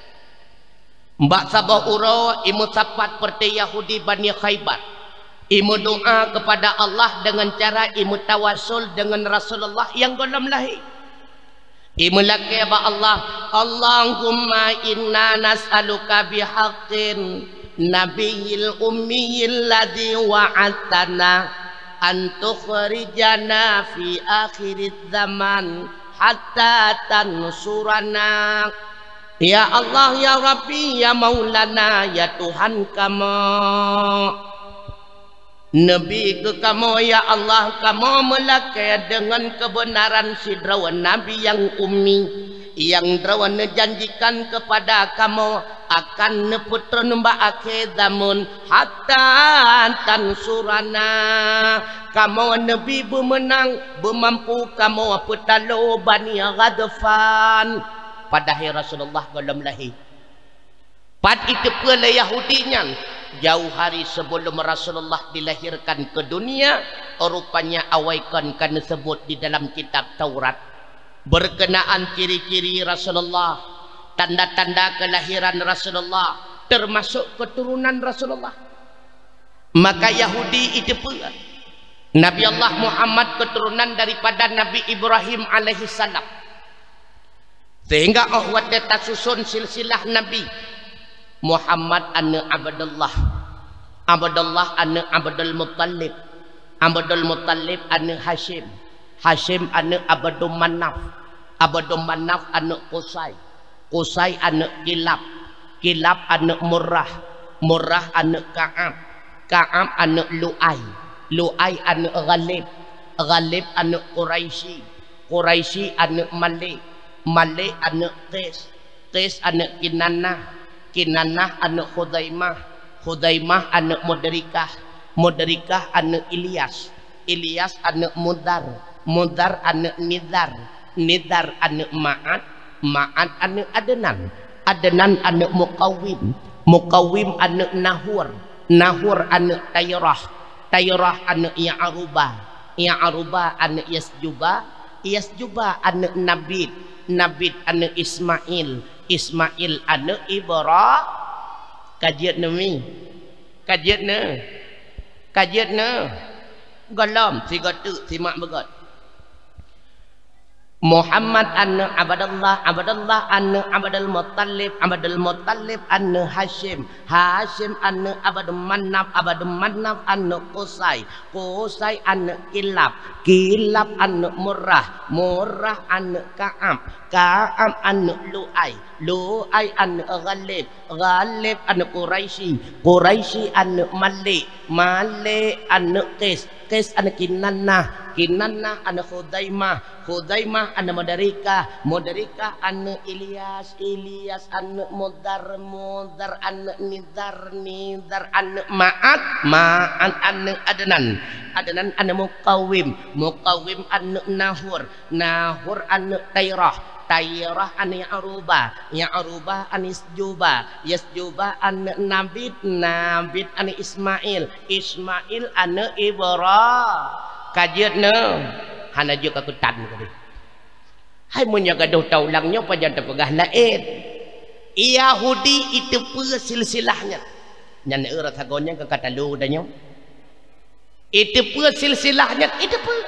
Mbak sabah uro imu sapat perti Yahudi Bani Khaybar. Imu doa kepada Allah dengan cara imu tawasul dengan Rasulullah yang golem lahir. Imulake ba Allah, Allahumma inna nas'aluka bihaqqin nabiyil ummiyil ladzi wa'adtana an tukhrijana fi akhirid zaman hatta tansurana. Ya Allah, ya Rabbi, ya Maulana, ya Tuhan kamu, Nabi ke kamu, ya Allah, kamu melakai dengan kebenaran si drawan Nabi yang ummi, yang drawan janjikan kepada kamu akan neputra nembak akhir zaman hatta tansurana. Kamu Nabi bermenang bermampu kamu petalo Bani Ghatafan. Padahal Rasulullah belum lahir. Pad itu pula Yahudinya jauh hari sebelum Rasulullah dilahirkan ke dunia, rupanya awaikan kan disebut di dalam kitab Taurat berkenaan ciri-ciri Rasulullah, tanda-tanda kelahiran Rasulullah, termasuk keturunan Rasulullah. Maka Yahudi itu pula Nabi Allah Muhammad keturunan daripada Nabi Ibrahim alaihi salam. Sehingga ahwat susun silsilah Nabi Muhammad anu Abdullah, Abdullah anu Abdul Muttalib, Abdul Muttalib anu Hashim, Hashim anu Abdul Manaf, Abdul Manaf anu Qusay, Qusay anu Kilab, Kilab anu Murrah, Murrah anu Ka'ab, Ka'ab anu Lu'ay, Lu'ay anu Ghalib, Ghalib anu Quraisy, Quraisy anu Malik, Malik anu Qais, Qais anu Kinanah, Kinanah anu Khudaimah, Khudaimah anu Mudrikah, Mudrikah anu Ilyas, Ilyas anu Mudar, Mudar anu Nidar, Nidar anu Ma'ad, Ma'ad anu Adnan, Adnan anu Muqawwim, Muqawwim anu Nahur, Nahur anu Tayrah, Tayrah anu Ya'rubah, Ya'rubah anu Yasjubah, Yasjubah anu Nabid, Nabid anu Ismail, Ismail anu Ibrahim. Kajian nami, kajian golom si gotu si mak begot. Muhammad anna Abdullah, Abdullah anna Abdul Muttalib, Abdul Muttalib anna Hashim, Hashim anna Abdul Manaf, Abdul Manaf anna Qusay, Qusay anna Kilab, Kilab anna Murrah, Murrah anna Ka'ab, Ka'ab anna Lu'ay, Lu'ay anna Ghalib, Ghalib anna Quraisy, Quraisy anna Malik, Malik anna Qis, Qis anna Kinanah, Kinanah anna Khudaimah, Khudaimah anna Mudarika, Mudarika anna Ilyas, Ilyas anna Mudar, Mudar anna Nidar, Nidar anna Ma'at, Ma'at anna Adnan, Adnan anna Muqawim, Muqawim anna Nahur, Nahur anna Tayrah, Tayrah anna Ya'ruba, Ya'ruba anna Yasjuba, Yasjuba anna Nabid, Nabid anna Ismail, Ismail anna Ibrahim. Kajian ne hana juga kutan kali hai mun jaga do taulangnya pajan tepegah lain Yahudi itu pun silsilahnya nyan eurat hagonnya ke kata lu danyo itu pun silsilahnya itu pun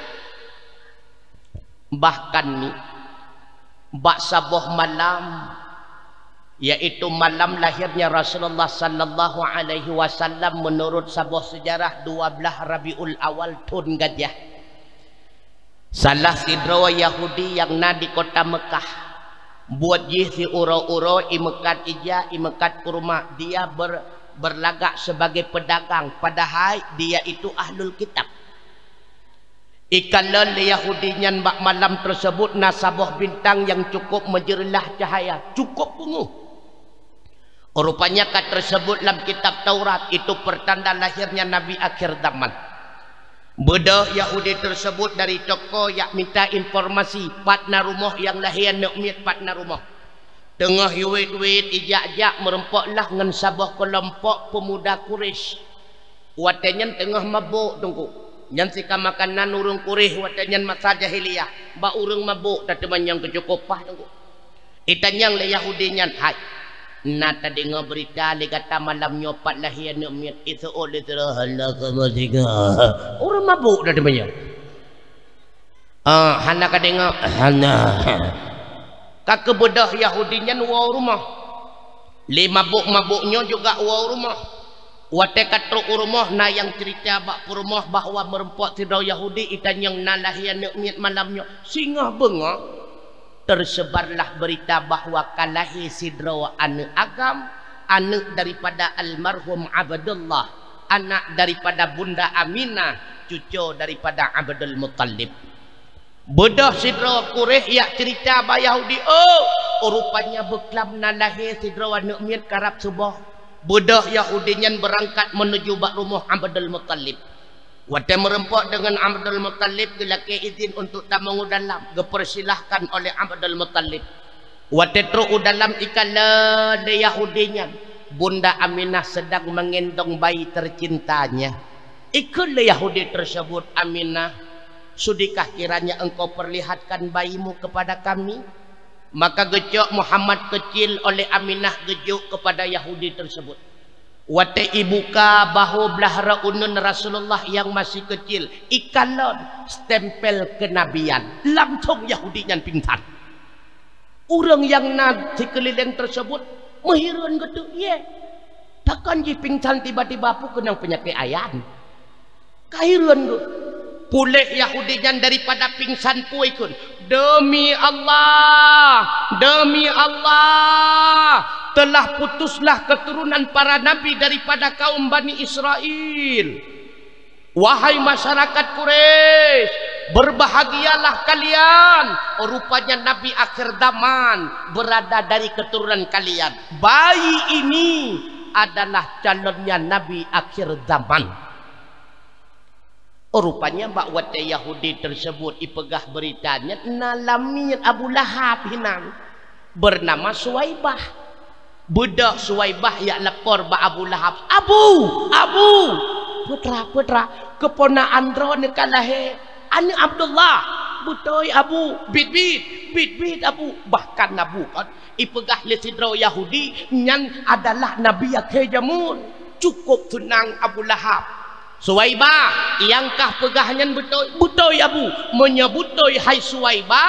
bahkan ni bak sabuh malam yaitu malam lahirnya Rasulullah sallallahu alaihi wasallam menurut sebuah sejarah 12 Rabiul Awal Tun Gajah. Salah sidra Yahudi yang na di kota Mekah buat jih si uro-uro imekat ija imekat kurma dia berlagak sebagai pedagang padahal dia itu ahlul kitab. Ikalal Yahudinya bak malam tersebut nasabah bintang yang cukup menjerilah cahaya cukup penuh. Rupanya kat tersebut dalam kitab Taurat itu pertanda lahirnya Nabi akhir zaman. Bedah Yahudi tersebut dari toko yang minta informasi partner rumah yang lahir nak miat partner rumah. Tengah yuit-yuit ijak-jak merempaklah dengan sabah kelompok pemuda Quraisy. Watanya tengah mabuk tunggu. Yang sika makanan urung Quraisy watanya masa jahiliyah. Ba urung mabuk tak teman yang kecukupah tunggu. Itanyang le Yahudinya hai. Na tadi berita li kata malam nyopat lahir nak miat itu oleh terhala kematiga. Orang mabuk dah temannya. Hana kadenga hana. Kak bedah Yahudinya wow rumah. Li mabuk-mabuknya juga wow rumah. Wate katruk rumah na yang cerita bak rumah bahawa merempok tidau Yahudi itan yang na lahir nak miat malamnya singa bengak. Tersebarlah berita bahawa kalahi sidra anak agam anak daripada almarhum Abdullah anak daripada bunda Aminah cucu daripada Abdul Muttalib. Bedah sidra Quraisy yak cerita ba Yahudi rupanya beklam na lahir sidra anak miat karab subah. Bedah Yahudinya berangkat menuju bak rumah Abdul Muttalib. Wate merempok dengan Abdul Muttalib gelake izin untuk tamu dalam dipersilahkan oleh Abdul Muttalib. Wate tru dalam ikala de Yahudinya bunda Aminah sedang mengendong bayi tercintanya. Ikala Yahudi tersebut Aminah, sudikah kiranya engkau perlihatkan bayimu kepada kami? Maka gejok Muhammad kecil oleh Aminah gejuk kepada Yahudi tersebut. Wate ibuka bahu belahara unun Rasulullah yang masih kecil ikalon stempel kenabian langsung Yahudinya pingsan. Orang yang na sekeliling tersebut mehirun gitu ye takkan ji pingsan tiba-tiba pu kena penyakit ayan kahirun tu pulih Yahudinya daripada pingsan pu ikun demi Allah telah putuslah keturunan para nabi daripada kaum Bani Israel. Wahai masyarakat Quraisy, berbahagialah kalian. Rupanya nabi akhir zaman berada dari keturunan kalian. Bayi ini adalah calonnya nabi akhir zaman. Rupanya bakwat Yahudi tersebut ipegah beritanya nalamir Abu Lahab hinang bernama Suwaibah. Budak Suwaibah yang lapor ba Abu Lahab. Abu putra keponaan drone kalahe ane Abdullah butoi Abu bit Abu bahkan Abu kan ipegah le sidra Yahudi yang adalah nabi akhir zaman cukup tenang Abu Lahab. Suwaibah yang kah pegahnya butoi Abu menyebutoi hai Suwaibah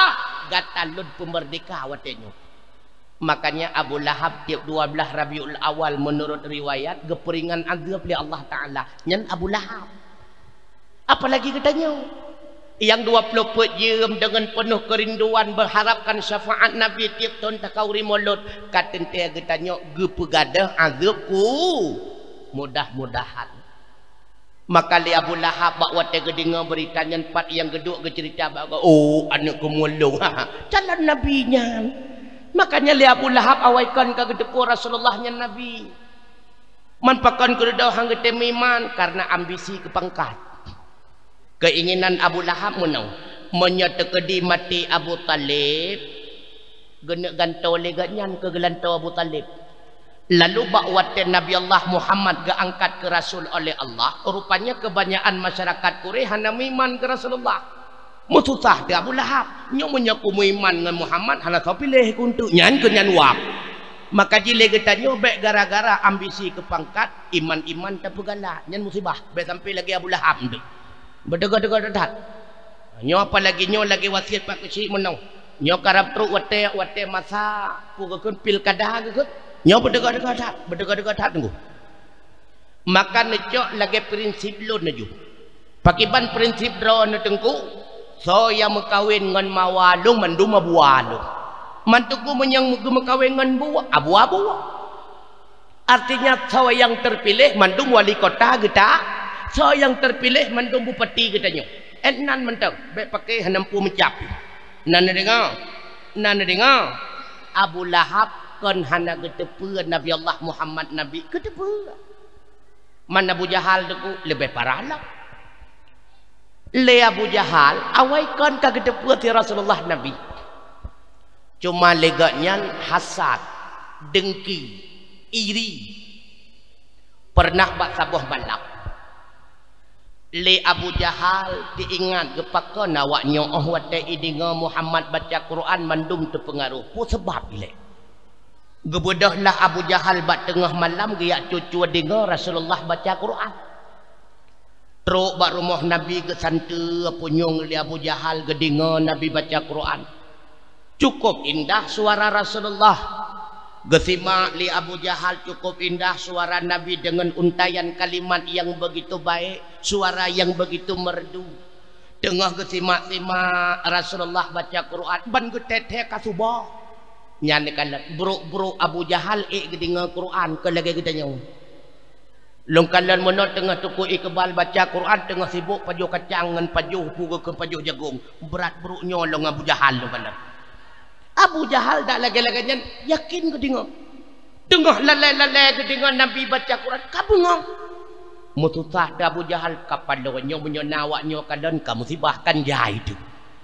gatalud pemerdeka watenyo. Makanya Abu Lahab tiap 12 Rabiul Awal menurut riwayat geperingan azab oleh Allah Ta'ala nyan Abu Lahab. Apalagi katanya yang 20 jam dengan penuh kerinduan berharapkan syafaat Nabi tiap tahun takau rimolot kata katanya gepegadah azabku mudah-mudahan. Maka li Abu Lahab bak wate gedinga berita nyan pat yang geduk ke cerita bak oh anak kemulung jalan nabinya. Makanya li Abu Lahab awaikan ke gedepur Rasulullah nyan Nabi. Manpakan keredah hang getemiman karena ambisi kepangkat. Keinginan Abu Lahab menang menyatekedi mati Abu Talib genek gantau leganyan ke gelantau Abu Talib. Lalu bakwat Nabi Allah Muhammad geangkat ke Rasul oleh Allah. Rupanya kebanyakan masyarakat Quraisy hana iman ke Rasulullah. Mususah dia Abu Lahab nyo menyaku iman dengan Muhammad hana kau pilih kuntu nyan ke nyan wap. Maka jile getanyo bek gara-gara ambisi kepangkat iman-iman tak pegala nyan musibah bek sampai lagi Abu Lahab tu. Berdega-dega dadat. Nyo apalagi nyo lagi wasiat pak kecil menang. Nyo karap truk wate masa pukul pilkada ke. Nyo berdega-dega dadat tunggu. Maka necok lagi prinsip lo naju. Pakiban prinsip draw na tengku. So yang mekawin ngan mawalung mandu mabualung. Mantuku menyang mekawin ngan buah abu-abu. Artinya so yang terpilih mandu wali kota kita. So yang terpilih mandung bupati katanya. Enan mentang baik pakai hanampu mencapi. Nana dengar. Abu Lahab kan hana ketepu Nabi Allah Muhammad Nabi ketepu. Mana Abu Jahal tu lebih parah lah. Le Abu Jahal awaikan ka ketepu ti Rasulullah Nabi. Cuma leganya hasad, dengki, iri. Pernah bak sabuh balap. Le Abu Jahal diingat gepaka nawak nyoh wate idinga Muhammad baca Quran mandum terpengaruh pu sebab le gebodahlah Abu Jahal bat tengah malam giak cucu dengar Rasulullah baca Quran truk bak rumah Nabi ke sante punyung le Abu Jahal gedinga Nabi baca Quran cukup indah suara Rasulullah. Gesimak li Abu Jahal cukup indah suara Nabi dengan untayan kalimat yang begitu baik, suara yang begitu merdu. Tengah gesimak-simak Rasulullah baca Quran, ban getete kasubah. Nyan kalat buruk-buruk Abu Jahal gedinga Quran ke lagi gedanya. Longkalan menot tengah tuku ikbal baca Quran tengah sibuk pajuh kacang ngan pajuh puga ke pajuh jagung. Berat buruk nyolong Abu Jahal tu kalat. Abu Jahal tak lagi-laginya yakin ke dengar. Tengah lalai-lalai ke dengar Nabi baca Quran. Kamu ngong. Mutusah dah Abu Jahal kapadonyo menyonawaknya kadan kamu sibahkan jahit itu.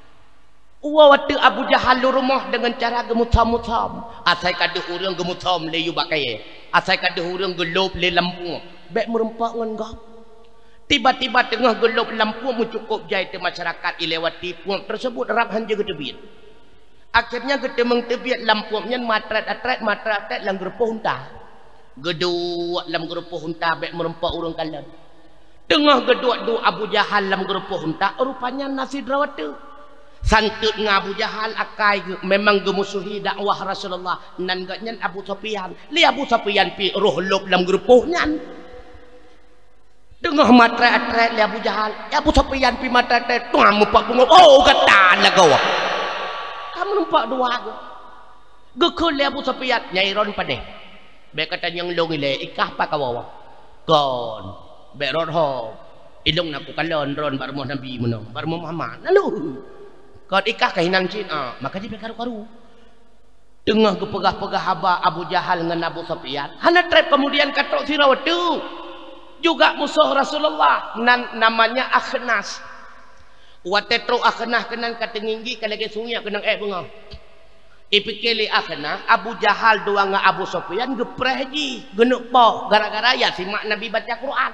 Waktu Abu Jahal lu rumah dengan cara gemutam-mutam. Asai kada urang gemutam le yu bakai. Asai kada urang gelob le lampu. Bek merempak ngan gap. Tiba-tiba tengah gelob lampu mencukup jahit masyarakat ilewati puang tersebut rap hanja gedebit. Akhirnya kita mengtebiat lampunya matrat-atrat lang gerupuh unta. Gedua lam gerupuh unta bek merempak urang kalan. Tengah gedua Abu Jahal lam gerupuh unta rupanya nasi drawatu. Santut nga Abu Jahal akai memang gemusuhi dakwah Rasulullah nan gatnya Abu Sufyan. Li Abu Sufyan pi roh lop lam gerupuh nyan. Tengah matrat-atrat li Abu Jahal. Abu Sufyan pi matrat-atrat tuang mupak bunga. Oh kata lah kau. Kamu nampak dua aku. Gekul Abu Sufyan nyairon padeh. Be kata yang longile ikah pa kawawa. Kon be rodho. Ilong naku kalon ron bar Nabi menong. Bar Muhammad. Lalu kon ikah kahinan cin maka dia karu-karu. Tengah gepegah-pegah haba Abu Jahal dengan Abu Sufyan. Hana trep kemudian katrok sirawatu. Juga musuh Rasulullah namanya Akhnas. Watetro Akhnas kenan katenginggi kalagi sungai kenang bunga. Ipikili Akhnas Abu Jahal dua nga Abu Sufyan gepreh ji genuk po gara-gara ya simak Nabi baca Quran.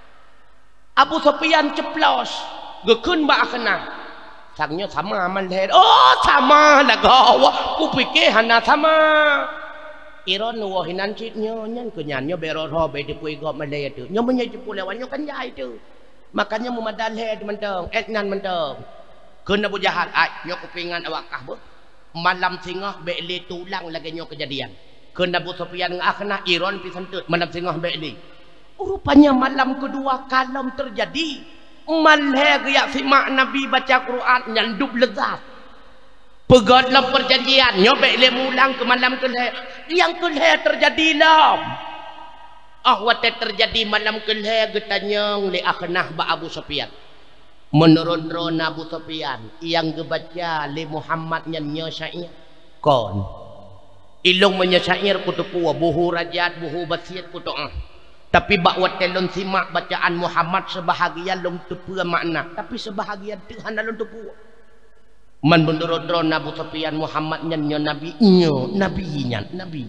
Abu Sufyan ceplos gekun ba Akhnas. Sangnya sama aman leher. Oh sama lah kau. Ku pikir hana sama. Iron wahinan citnya nyan kenyannya beroroh bedi pui gop malay tu. Nyo menyeju pulewannya kan jai tu. Makanya memadal leher mentang, etnan mentang. Kun Abu Jahal nyo kupingan awak kah bu. malam singah beli tulang lagi nyo kejadian kena Abu Sufyan ngakna iron pisan tut malam singah beli rupanya malam kedua kalam terjadi malhe ya simak Nabi baca Quran nyandub lezat pegat dalam perjanjian nyo beli mulang ke malam keleh yang keleh terjadilah wate terjadi malam keleh getanyang li akhnah ba Abu Sufyan menurut drona Abu Sufyan yang gebaca li Muhammad nyanyo syair kon ilong menya syair kutupu buhu rajat buhu basiat kutu tapi bak telon simak bacaan Muhammad sebahagian long tepu makna tapi sebahagian Tuhan alon tepu man menurut drona Abu Sufyan Muhammad nyanyo nabi nabi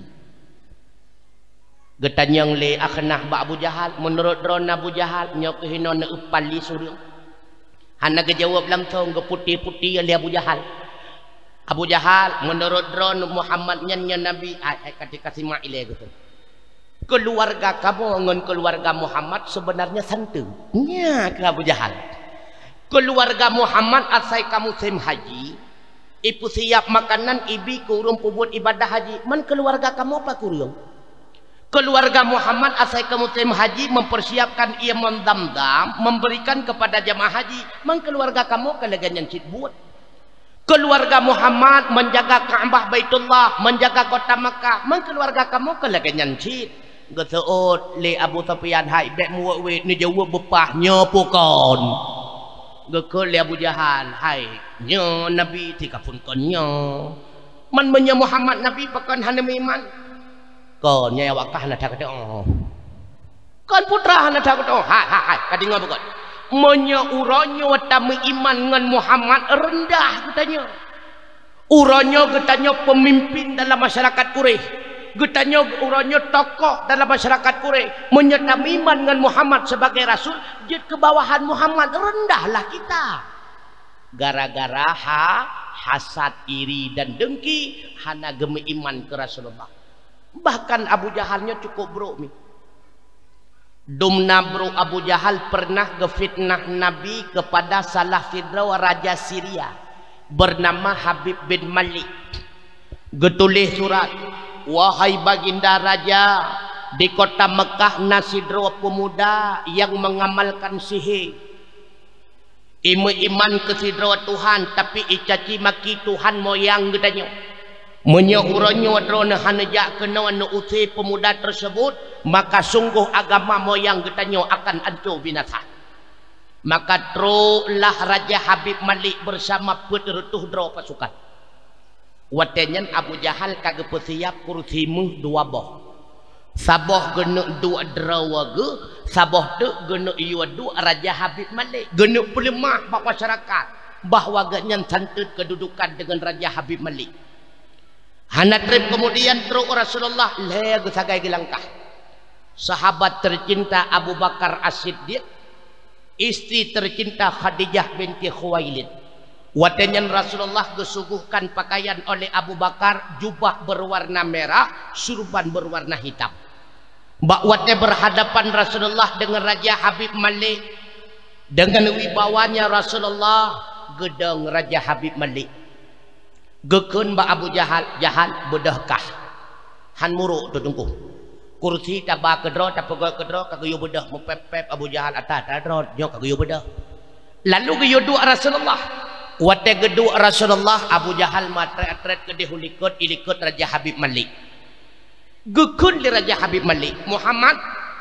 getanyang li akhnah ba Abu Jahal menurut drona Abu Jahal nyo kehinon upali suryo Hana kejawab langsung ke putih-putih oleh Abu Jahal. Abu Jahal menurut drone Muhammad nyanyi Nabi ketika simak ilai gitu. Keluarga kamu dengan keluarga Muhammad sebenarnya santu. Nya ke Abu Jahal. Keluarga Muhammad asai kamu sim haji. Ibu siap makanan ibi kurung pubut ibadah haji. Man keluarga kamu apa kurung? Keluarga Muhammad asai ke musim haji mempersiapkan ia mendam-dam memberikan kepada jamaah haji mang keluarga kamu kelegan yang cit buat keluarga Muhammad menjaga Ka'bah Baitullah menjaga kota Makkah mang keluarga kamu kelegan yang cit geseut li Abu Sufyan hai bek muwe ni jawab bepah nyo pukon gekeul li Abu Jahal hai nyo Nabi tikapun kon nyo man menya Muhammad Nabi pakon hana iman kon nya wakah na dak kon putra na dak hai kadinga bukan monya uronyo tamu iman ngan Muhammad rendah katanya uronyo katanya pemimpin dalam masyarakat Quraisy katanya uronyo tokoh dalam masyarakat Quraisy monya tamu iman ngan Muhammad sebagai rasul jid kebawahan Muhammad rendahlah kita gara-gara hasad iri dan dengki hana gemi iman ke Rasulullah. Bahkan Abu Jahalnya cukup bro mi. Dumna bro Abu Jahal pernah ngefitnah Nabi kepada salah fidra raja Syria bernama Habib bin Malik. Getulih surat, wahai baginda raja, di kota Mekah nasidro pemuda yang mengamalkan sihir. Iman ke sidro Tuhan tapi icaci maki Tuhan moyang gedanya. Menyuruhnya drone hanajak kena usi pemuda tersebut maka sungguh agama moyang getanyo akan hancur binasa. Maka trolah Raja Habib Malik bersama peterutuh dro pasukan. Watenyan Abu Jahal kagak siap kursi muh dua boh. Saboh genuk dua drawaga, saboh tu genuk iwa dua Raja Habib Malik. Genuk pelemah bak masyarakat bahwa ganyan santut kedudukan dengan Raja Habib Malik. Hana trip kemudian terus Rasulullah leg sagai gelangkah. Sahabat tercinta Abu Bakar As-Siddiq, istri tercinta Khadijah binti Khuwailid. Watenyan Rasulullah gesuguhkan pakaian oleh Abu Bakar jubah berwarna merah, surban berwarna hitam. Bakwatnya berhadapan Rasulullah dengan Raja Habib Malik. Dengan wibawanya Rasulullah gedeng Raja Habib Malik. Gekun ba Abu Jahal bedahkah han muruk tu tungku kursi tabak kedro tapagoi kedro kagayo bedah mepep Abu Jahal atas tadro nyo kagayo bedah lalu gayo dua Rasulullah wate gedu Rasulullah Abu Jahal matre-atret ke dihulikut ilikut Raja Habib Malik gekun di Raja Habib Malik Muhammad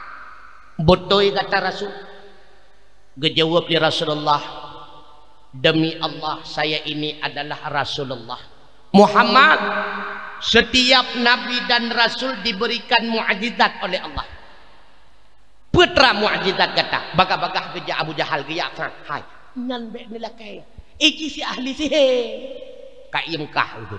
botoi kata Rasul gejawab di Rasulullah demi Allah saya ini adalah Rasulullah Muhammad. Setiap nabi dan rasul diberikan mukjizat oleh Allah. Putra mukjizat kata bagah-bagah geja Abu Jahal geya hai nyan be nilai iki si ahli sihir kaimkah itu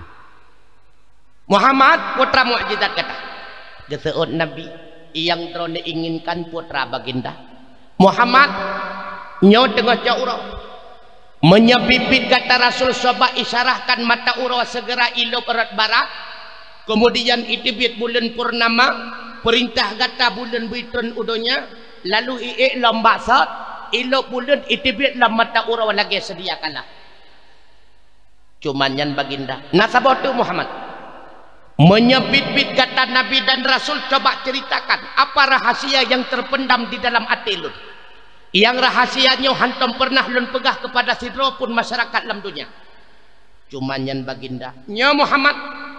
Muhammad putra mukjizat kata geseun nabi yang drone inginkan putra baginda Muhammad nyo tengah caurau menyebibit kata Rasul soba isyarahkan mata urwa segera ilo perat barat kemudian itibit bulan purnama perintah kata bulan bitun udonya lalu lombak sat ilo bulan itibit lam mata urwa lagi sediakanlah Cumanyan baginda nasabotu Muhammad menyebit-bit kata Nabi dan Rasul. Coba ceritakan apa rahasia yang terpendam di dalam hati lu, yang rahasianya hantam pernah lun pegah kepada sidro pun masyarakat dalam dunia. Cumanyan baginda nya Muhammad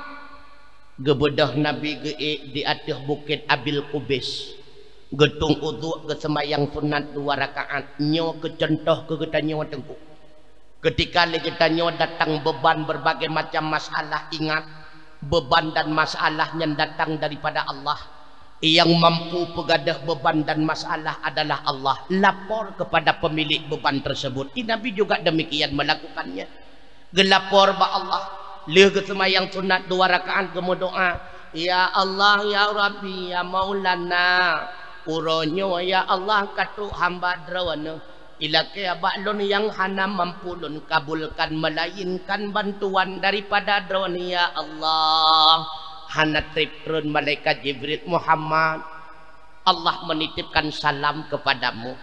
gebedah Nabi ge di atas bukit Abil Qubais getung udhu ke sembahyang sunat 2 rakaat nyo ke contoh ke getanyo tengku. Ketika legetanyo datang beban berbagai macam masalah, ingat beban dan masalahnya datang daripada Allah. Yang mampu pegadah beban dan masalah adalah Allah. Lapor kepada pemilik beban tersebut. Nabi juga demikian melakukannya. Gelapor ba Allah. Leh ke sembahyang sunat 2 rakaat kemudian doa, ya Allah ya Rabbi ya Maulana, uronyo ya Allah katu hamba drawana ilake abalun yang hana mampulun kabulkan melainkan bantuan daripada drone ya Allah. Hana tripun malaikat Jibril Muhammad, Allah menitipkan salam kepadamu.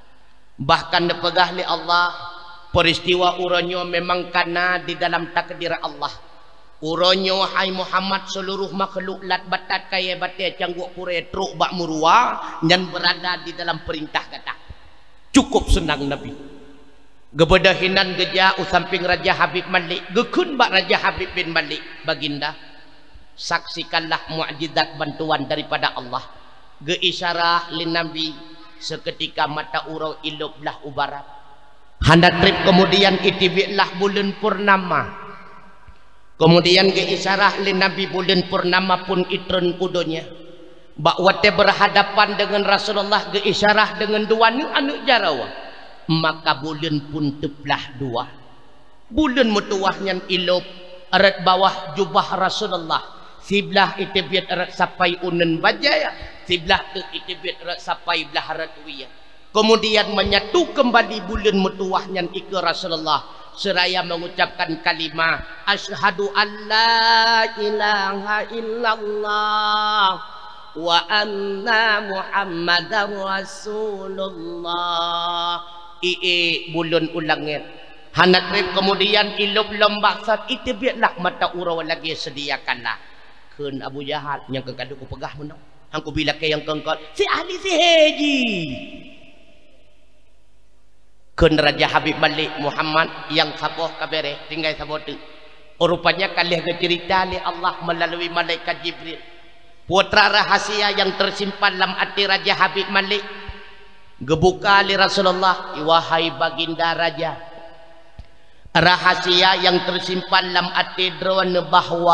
Bahkan dipegah li Allah peristiwa uronyo memang karena di dalam takdir Allah. Uronyo hai Muhammad seluruh makhluk lat batat kaya batai cangguk pure truk bak murua dan berada di dalam perintah kata. Cukup senang Nabi. Gebedahinan geja usamping Raja Habib Malik. Gekun bak Raja Habib bin Malik. Baginda, saksikanlah mukjizat bantuan daripada Allah. Geisyarah li Nabi seketika mata urau ilublah ubarat. Handa trip kemudian itibiklah bulan purnama. Kemudian geisyarah li Nabi bulan purnama pun itrun kudonya. Bakwate berhadapan dengan Rasulullah geisyarah dengan 2 anak jarawa. Maka bulan pun teplah 2. Bulan mutuahnya ilop erat bawah jubah Rasulullah. Siblah itibit erat sampai unen bajaya. Siblah tu itibit erat sampai belah ratuya. Kemudian menyatu kembali bulan mutuahnya ke Rasulullah. Seraya mengucapkan kalimah asyhadu an la ilaha illallah wa anna Muhammadar Rasulullah. Bulan ulangit hanatrip kemudian ilub lembak saat itu biarlah mata urau lagi sediakanlah kun Abu Jahal yang kekadu ku pegah menang angku bila ke yang kengkol si ahli si heji kun Raja Habib Malik Muhammad yang saboh kabere tinggal saboh tu rupanya kalih ke cerita li Allah melalui malaikat Jibril. Putra rahasia yang tersimpan dalam hati Raja Habib Malik gebuka li Rasulullah, wahai baginda raja, rahasia yang tersimpan dalam hati drawana bahwa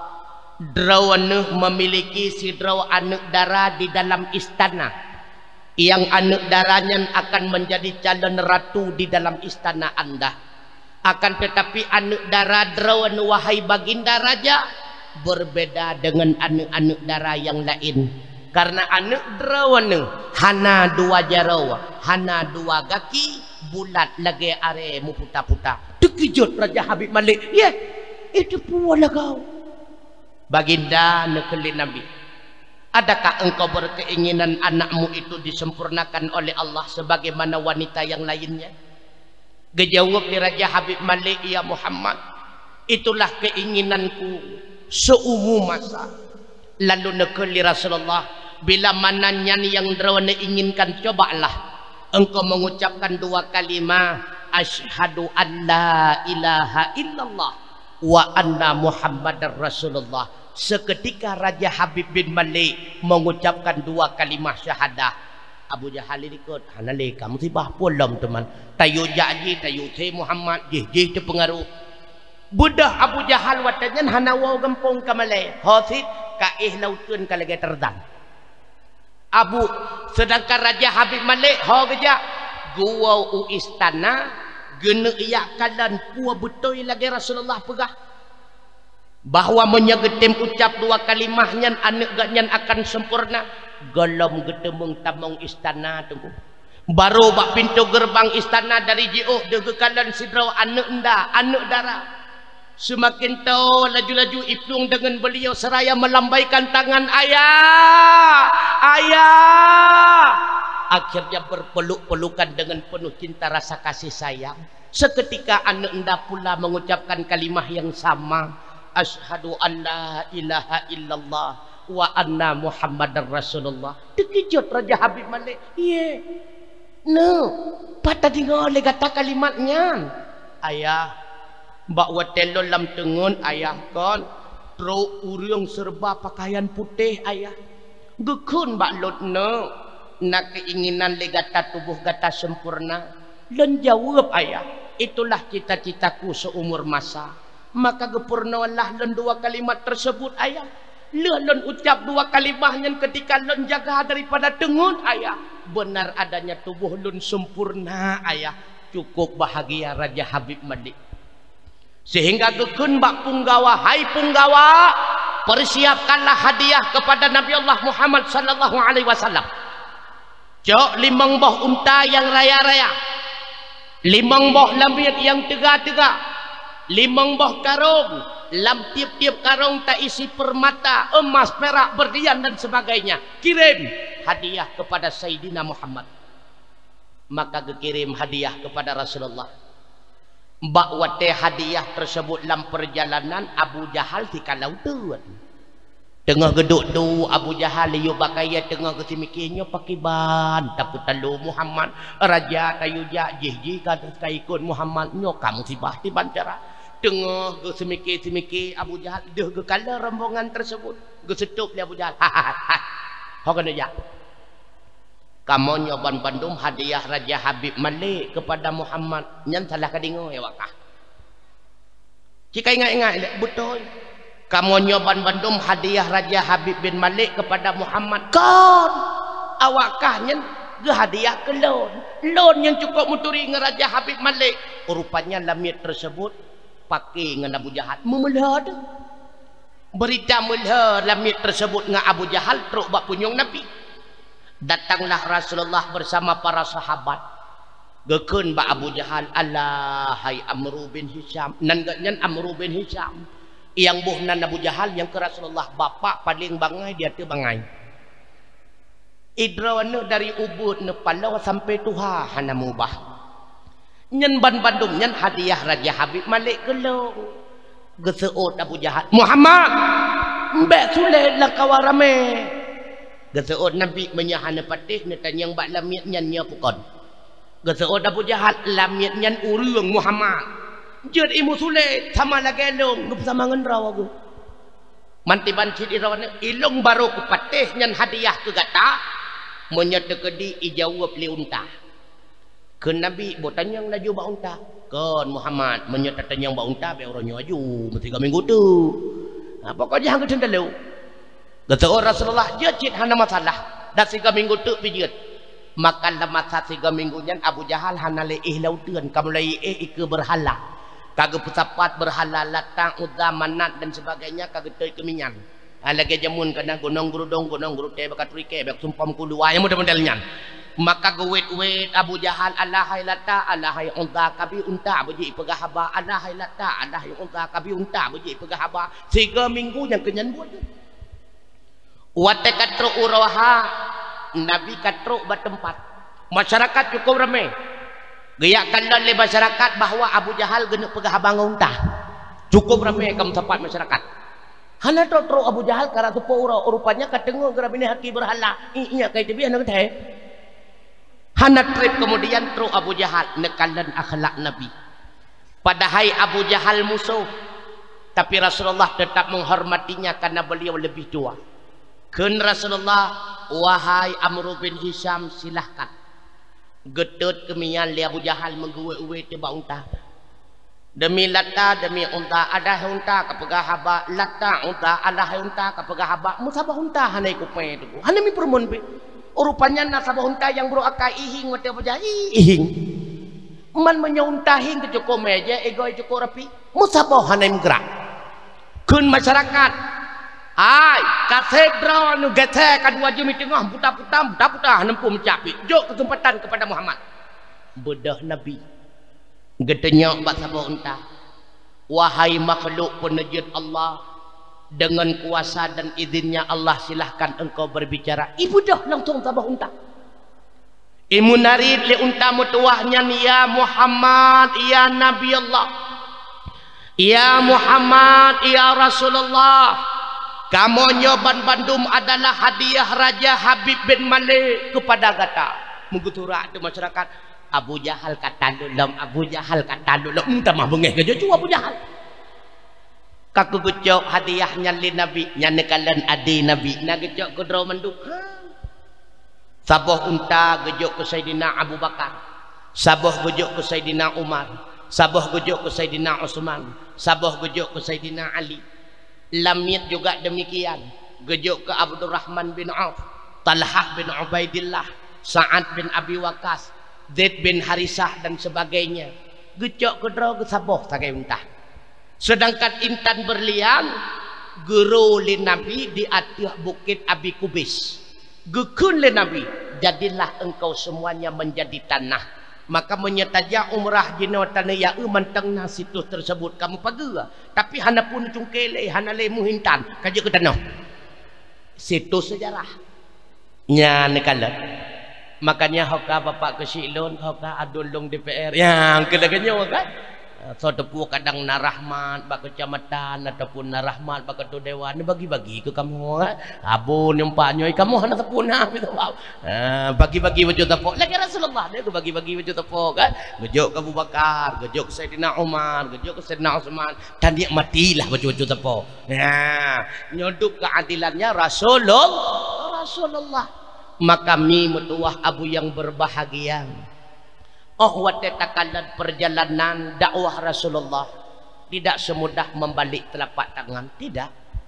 drawana memiliki si draw anak dara di dalam istana, yang anak daranya akan menjadi calon ratu di dalam istana anda. Akan tetapi anak dara drawana wahai baginda raja berbeda dengan anak-anak darah yang lain. Karena anak drawana hana 2 jarawa, hana 2 kaki, bulat lagi are mu puta-puta. Terkejut Raja Habib Malik. Ya, itu pualah kau. Baginda nekeli Nabi, adakah engkau berkeinginan anakmu itu disempurnakan oleh Allah sebagaimana wanita yang lainnya? Gejawab di Raja Habib Malik, ya Muhammad, itulah keinginanku seumur masa. Lalu nekeli Rasulullah, bila mananya yang drawana inginkan, cobalah engkau mengucapkan 2 kalimah asyhadu an la ilaha illallah wa anna Muhammadar Rasulullah. Seketika Raja Habib bin Malik mengucapkan 2 kalimah syahadah. Abu Jahal ikut hanale kamu tibah polam teman tayu janji tayu se Muhammad jih terpengaruh budah Abu Jahal watanya hanawa gampong kamale hosit kaih lautun kalage terdan Abu sedangkan Raja Habib Malik ho geja gua u istana gene iya kalan pua betul lagi Rasulullah pegah bahwa menyegetim ucap 2 kalimahnya anak ganyan akan sempurna. Golom getemung tamong istana tunggu baru bak pintu gerbang istana dari jauh degekalan sidraw anak darah. Semakin tahu laju-laju Iplung dengan beliau seraya melambaikan tangan, ayah. Akhirnya berpeluk-pelukan dengan penuh cinta rasa kasih sayang. Seketika anak anda pula mengucapkan kalimah yang sama, asyhadu an la ilaha illallah wa anna muhammadar rasulullah. Terkejut Raja Habib Malik. Iya. No, patah dengar le kata kalimatnya. Ayah, mbak watelo lam tengun ayah kon, tro urang serba pakaian putih ayah. Gekun mbak lot no, nak keinginan le kata tubuh kata sempurna. Len jawab ayah. Itulah cita-citaku seumur masa. Maka gepurnalah len dua kalimat tersebut ayah. Len ucap dua kalimahnya ketika len jaga daripada tengun ayah. Benar adanya tubuh len sempurna ayah. Cukup bahagia Raja Habib Malik. Sehingga gekun bak punggawa, hai punggawa, persiapkanlah hadiah kepada Nabi Allah Muhammad sallallahu alaihi wasallam. Cok 5 buah unta yang raya-raya. 5 buah lamit yang tegak-tegak, 5 buah karung, lam tiap-tiap karung tak isi permata, emas, perak, berlian dan sebagainya. Kirim hadiah kepada Sayyidina Muhammad. Maka dikirim hadiah kepada Rasulullah. Mbak wate hadiah tersebut dalam perjalanan Abu Jahal di kalautan. Tengah geduk tu Abu Jahal liu bakaya tengah kesimikirnya pakai ban tapi talu Muhammad raja tayu jak jih kan ikut Muhammad nyo kamu sibah di bancara tengah kesimikir Abu Jahal deh ke kala rombongan tersebut gesetup dia Abu Jahal ha kena jak kamu nyoban Bandung hadiah Raja Habib Malik kepada Muhammad nyan salah kadingo ya wakah jika ingat betul. Kamu nyoban Bandung hadiah Raja Habib bin Malik kepada Muhammad. Kon awakkahnya ke hadiah ke loan yang cukup muturi dengan Raja Habib Malik. Rupanya lamit tersebut pakai dengan Abu Jahal. Memelad. Berita melha lamit tersebut dengan Abu Jahal teruk bak punyung Nabi. Datanglah Rasulullah bersama para sahabat. Gekun bak Abu Jahal, alahai Amru bin Hisham. Nanganyan Amru bin Hisham. Yang buhnan Abu Jahal yang ke Rasulullah bapak paling bangai dia tu bangai idrawana dari Ubud ne Palau sampai Tuha hana mubah nyen Bandung nyen hadiah Raja Habib Malik gelong geseut Abu Jahal Muhammad mbak sulit lah kawarame geseut Nabi menyahana patih ne tanyang bak lamit nyen nya pukon geseut Abu Jahal lamit nyen urang Muhammad jad imu sulit sama lagi elong bersama ngendraw aku mantiban cid irawan ilong baru ku patih nyan hadiah ke gata menyata kedi ijawab li unta ke Nabi botanyang laju ba unta kon Muhammad menyata tanyang ba unta be orangnya aju mesti 3 minggu tu nah, pokoknya hang ke dalu kata Rasulullah jad cid hana masalah dah 3 minggu tu pijat maka masa 3 minggu nyan Abu Jahal hana le ihlauteun kamu lai ke berhala kagak pesapat berhala latang Uzza Manat dan sebagainya kagak teu keminyan lagi jamun kana gunung gurudong gunung guru teh bakat rike bak sumpam kuluwa yang model-modelnya maka gowet-wet Abu Jahal alahai lata alahai Uzza kabi unta beji pegahaba alahai lata alahai Uzza kabi unta beji pegahaba 3 minggu yang kenyan buat wate katro uraha Nabi katro batempat masyarakat cukup ramai gayakan oleh masyarakat bahwa Abu Jahal gena pegahaba unta cukup ramai kam tempat masyarakat hana tro Abu Jahal karena tu rupanya katengo gerabini haki berhala iya kai tibi hana teh hana trip kemudian tro Abu Jahal nekalan akhlak Nabi padahal Abu Jahal musuh tapi Rasulullah tetap menghormatinya karena beliau lebih tua keun Rasulullah wahai Amru bin Hisham silahkan getut kemian li Abu Jahal mengguwe-uwe tiba unta demi lata demi unta ada unta kapegah haba lata unta ada unta kapegah haba musabah unta hanai kupe tu hanai mi permon pe rupanya nasabah unta yang bro akai ihing wate Abu Jahal ihing man menyaunta hing ke cukup meja ego cukup rapi musabah hanai gerak keun masyarakat ai katedral nu gete kadua jumi tengah putar nempuh mencapi jok kesempatan kepada Muhammad bedah Nabi gedenya bak sabah unta wahai makhluk penajid Allah dengan kuasa dan izinnya Allah silahkan engkau berbicara ibu dah langsung sabah unta imunarid li unta mutuahnya ya Muhammad ya Nabi Allah ya Muhammad ya Rasulullah, kamu nyoban Bandung adalah hadiah Raja Habib bin Malik kepada kata mengutura di masyarakat. Abu Jahal kata dalam Abu Jahal kata dalam entah mah bengeh ke cucu Abu Jahal kaku gecok hadiahnya li Nabi nyanekalan adi Nabi na gecok ke draw manduk saboh unta gejok ke Sayyidina Abu Bakar, saboh gejok ke Sayyidina Umar, saboh gejok ke Sayyidina Utsman, saboh gejok ke Sayyidina Ali. Lamit juga demikian, gejok ke Abdurrahman bin Auf, Talhah bin Ubaidillah, Sa'ad bin Abi Waqqas, Zaid bin Harisah dan sebagainya. Gejok ke draw ke saboh sakai unta. Sedangkan intan berlian guru li Nabi di atas bukit Abi Kubis. Gekun le Nabi, jadilah engkau semuanya menjadi tanah. Maka menyataja umrah jino tanah ya mantang situ tersebut kamu pagua. Tapi hana pun cungkele, hana le muhintan kaje ke tanah. Situ sejarah. Nya nekala. Makanya hoka bapak ke silon, hoka adulung DPR. Yang kedaganya kan. So tepu kadang narahmat bak kecamatan ataupun narahmat bak ketua dewan bagi-bagi ke kamu abun yang paknyoy kamu hana tepuna gitu bagi-bagi baju tepuk lagi Rasulullah dia bagi-bagi baju tepuk kan gejok ke Abu Bakar gejok ke Sayyidina Umar gejok ke Sayyidina Utsman dan nikmatilah baju-baju tepuk nyoduk keadilannya Rasulullah maka mi mutuah abu yang berbahagia. Oh watetakan perjalanan dakwah Rasulullah tidak semudah membalik telapak tangan, tidak.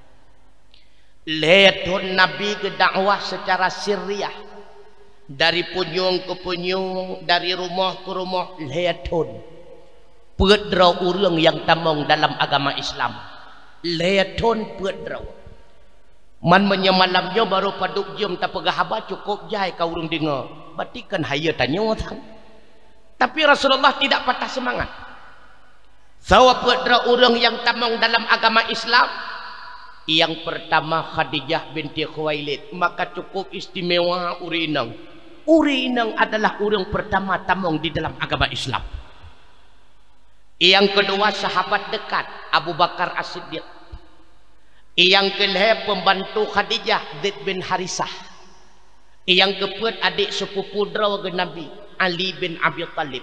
Lihatun Nabi ke dakwah secara sirriyah dari punyung ke punyung, dari rumah ke rumah. Lihatun pedrau urang yang tamong dalam agama Islam. Lihatun pedrau man menyemalamnya baru paduk jam tak pegahaba cukup jai kau urung dengar batikan haya tanya kan. Tapi Rasulullah tidak patah semangat. Sawa pedra orang yang tamang dalam agama Islam. Yang pertama Khadijah binti Khuwailid. Maka cukup istimewa uri inang. Uri inang adalah orang pertama tamang di dalam agama Islam. Yang kedua sahabat dekat Abu Bakar As-Siddiq. Yang kedua pembantu Khadijah Zaid bin Harisah. Yang keempat adik sepupu draw ke Nabi Ali bin Abi Thalib.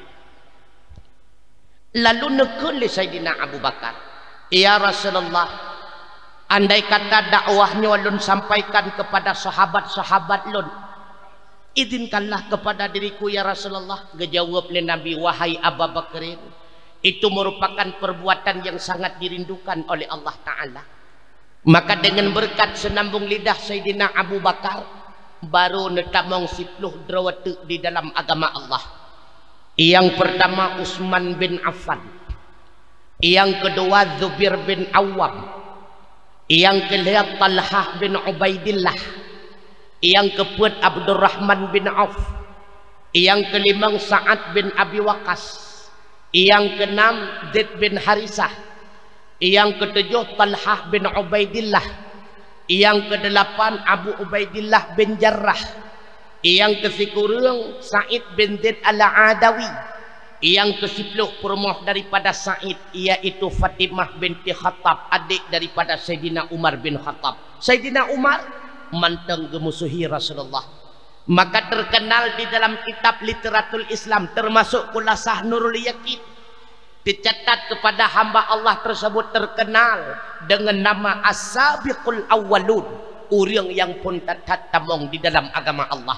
Lalu nekun li Sayyidina Abu Bakar, ya Rasulullah, andai kata dakwahnya lun sampaikan kepada sahabat-sahabat lun, izinkanlah kepada diriku ya Rasulullah. Gejawab li Nabi, wahai Abu Bakar, itu merupakan perbuatan yang sangat dirindukan oleh Allah Ta'ala. Maka dengan berkat senambung lidah Sayyidina Abu Bakar baru netamong 10 drawat di dalam agama Allah. Yang pertama Utsman bin Affan, yang kedua Zubair bin Awam, yang ketiga Talhah bin Ubaidillah, yang keempat Abdurrahman bin Auf, yang kelima Sa'ad bin Abi Waqqas, yang keenam Zaid bin Harisah, yang ketujuh Talhah bin Ubaidillah, yang kedelapan Abu Ubaidillah bin Jarrah, yang ke-10 Sa'id bin Zaid al-Adawi, yang ke-10 permoh daripada Sa'id yaitu Fatimah binti Khattab, adik daripada Sayyidina Umar bin Khattab. Sayyidina Umar manteng gemusuhi Rasulullah. Maka terkenal di dalam kitab literatur Islam termasuk Khulasah Nurul Yaqin, dicatat kepada hamba Allah tersebut terkenal dengan nama As-Sabiqul Awwalun, orang yang pun tamong di dalam agama Allah.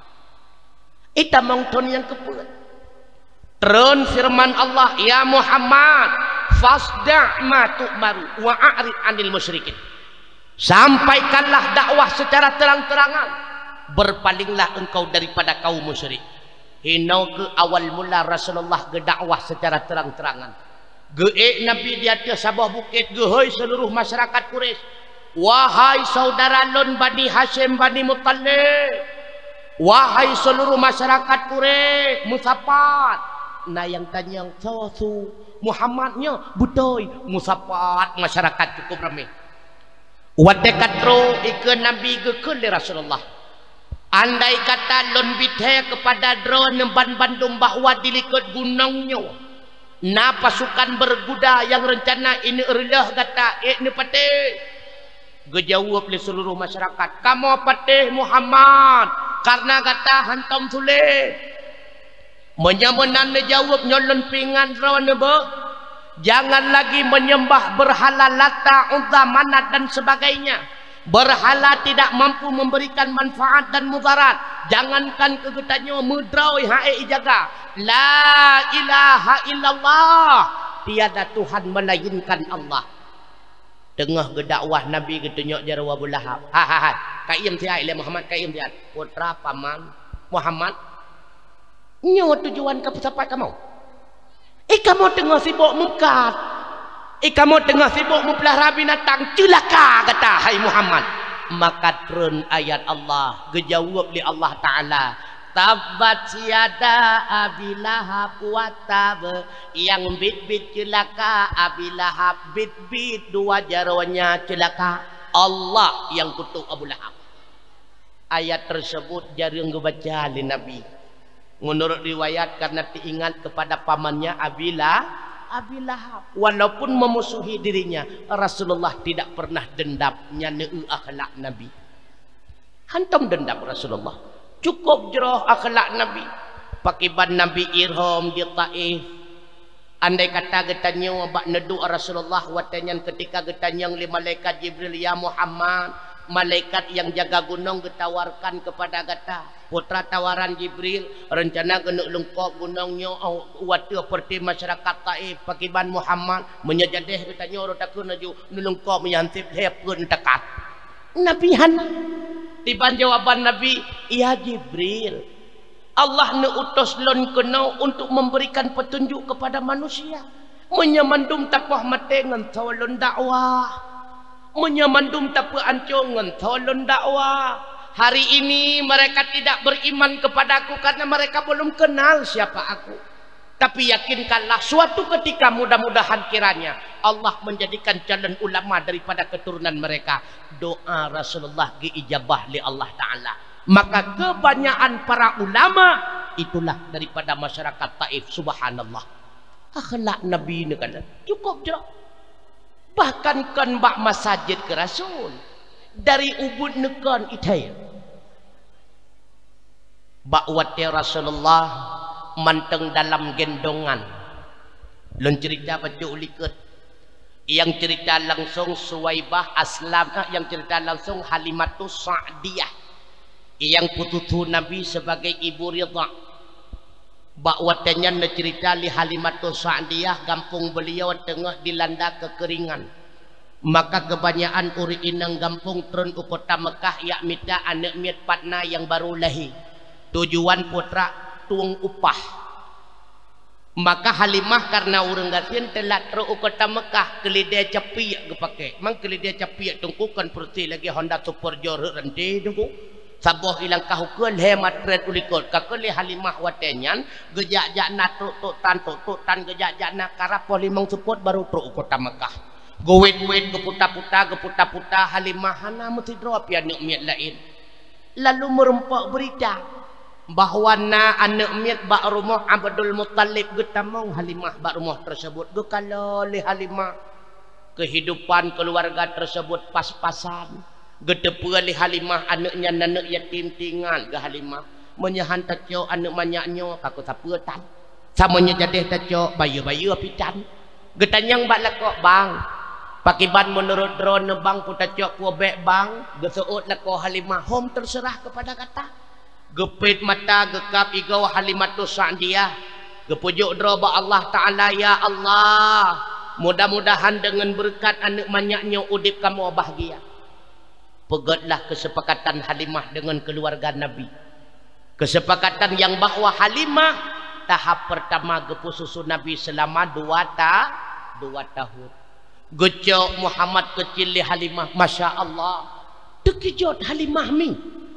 Itamong ton yang keempat. Terun firman Allah, ya Muhammad, fasda' ma tu'maru wa a'rid 'anil musyrikin. Sampaikanlah dakwah secara terang-terangan, berpalinglah engkau daripada kaum musyrik. Hinau ke awal mula Rasulullah ke dakwah secara terang-terangan. Ge Nabi di atas sabah bukit, gehoi seluruh masyarakat Quraisy. Wahai saudara lun Bani Hashim Bani Muttalib, wahai seluruh masyarakat Quraisy, musafat. Nah yang tanya sawasu Muhammadnya butoy musafat, masyarakat cukup ramai. Wadekatro ikan Nabi gekun di Rasulullah. Andai kata lon bithe kepada drone ban Bandung bahwa dilikat gunungnya na pasukan berkuda yang rencana ini erlah kata ini patih gejawab li seluruh masyarakat kamu patih Muhammad karena kata hantam sulit menyamunan jawab nyolon pingan rawan be jangan lagi menyembah berhala Lata, Uzza, Manat dan sebagainya. Berhala tidak mampu memberikan manfaat dan mudarat. Jangankan kegetannya mudrawi hae jaga. La ilaha illallah. Tiada Tuhan melainkan Allah. Tengah gedakwah Nabi ketunjuk jarwa Abu Lahab. Kaim tiai le Muhammad kaim tiai. Putra paman Muhammad. Nyo tujuan ke sampai kamu. Kamu tengah sibuk mukat. Kamu tengah sibuk mempelihara binatang, celaka kata hai Muhammad. Maka turun ayat Allah, gejawab li Allah Ta'ala. Tabat siada Abi Lahab wa tab. Yang bit-bit celaka Abi Lahab, bit-bit dua jarwanya celaka. Allah yang kutuk Abu Lahab. Ayat tersebut jarang dibaca oleh Nabi. Menurut riwayat karena diingat kepada pamannya Abi Lahab. Walaupun memusuhi dirinya, Rasulullah tidak pernah dendamnya akhlak Nabi. Hantam dendam Rasulullah. Cukup jeroh akhlak Nabi. Pakiban Nabi irham di Taif. Andai kata getanya bak nedu Rasulullah watanya ketika getanya li malaikat Jibril ya Muhammad, malaikat yang jaga gunung getawarkan kepada gata putra tawaran Jibril rencana kena lengkap gunungnya waktu seperti masyarakat Taif pakiban Muhammad menyejadeh katanya orang takut naju lengkap menyantip hepun dekat Nabi Han tiban jawaban Nabi ya Jibril Allah neutus lon kena untuk memberikan petunjuk kepada manusia menyamandum tapoh mate ngan tolon dakwah menyamandum tapoh ancung ngan tolon dakwah. Hari ini mereka tidak beriman kepadaku karena mereka belum kenal siapa aku. Tapi yakinkanlah suatu ketika mudah-mudahan kiranya Allah menjadikan calon ulama daripada keturunan mereka. Doa Rasulullah diijabah li Allah Ta'ala. Maka kebanyakan para ulama itulah daripada masyarakat Taif. Subhanallah. Akhlak Nabi ini kan cukup jelas. Bahkan kan bak masjid ke Rasul. Dari Ubud nekan itaya bakwati Rasulullah manteng dalam gendongan lon cerita baca uliket yang cerita langsung Suwaibah Aslam yang cerita langsung Halimatus Sa'diyah yang pututu Nabi sebagai ibu Ridha bakwatanya cerita li Halimatus Sa'diyah kampung beliau tengah dilanda kekeringan. Maka kebanyakan uri inang gampung turun ke kota Mekah yak minta anak miat patna yang baru lahir. Tujuan putra tuang upah. Maka Halimah karena urang gasin telah turun ke kota Mekah kelidai capi yak kepake. Mang kelidai capi yak tungkukan perti lagi Honda Super Jor rente tungku. Saboh ilang kahukun hemat red ulikot. Kakuli Halimah watenyan gejak-jak na tutan gejak-jak na karap polimang support baru turun ke kota Mekah. Gowet-gowet geputa-puta Halimah hana mesti drop ya anak miat lain. Lalu merempak berita bahwa na anak miat bak rumah Abdul Muttalib getamong Halimah bak rumah tersebut. Kalau li Halimah kehidupan keluarga tersebut pas-pasan. Gedepu li Halimah anaknya nanak yatim tinggal ke Halimah. Menyahan taco anak manyaknya kaku saputan. Samanya jadeh taco bayu-bayu apitan. Getanyang bak lakok bang. Pakiban menurut drone bang puta cok puabek bang geseut lako Halimah hom terserah kepada kata gepit mata gekap igau Halimatus Sa'diyah gepujuk droba Allah Ta'ala ya Allah mudah-mudahan dengan berkat anak manyaknya udip kamu bahagia. Pegatlah kesepakatan Halimah dengan keluarga Nabi, kesepakatan yang bahwa Halimah tahap pertama gepu susu Nabi selama 2 tahun. Gecok Muhammad kecil li Halimah, Masya Allah terkejut Halimah mi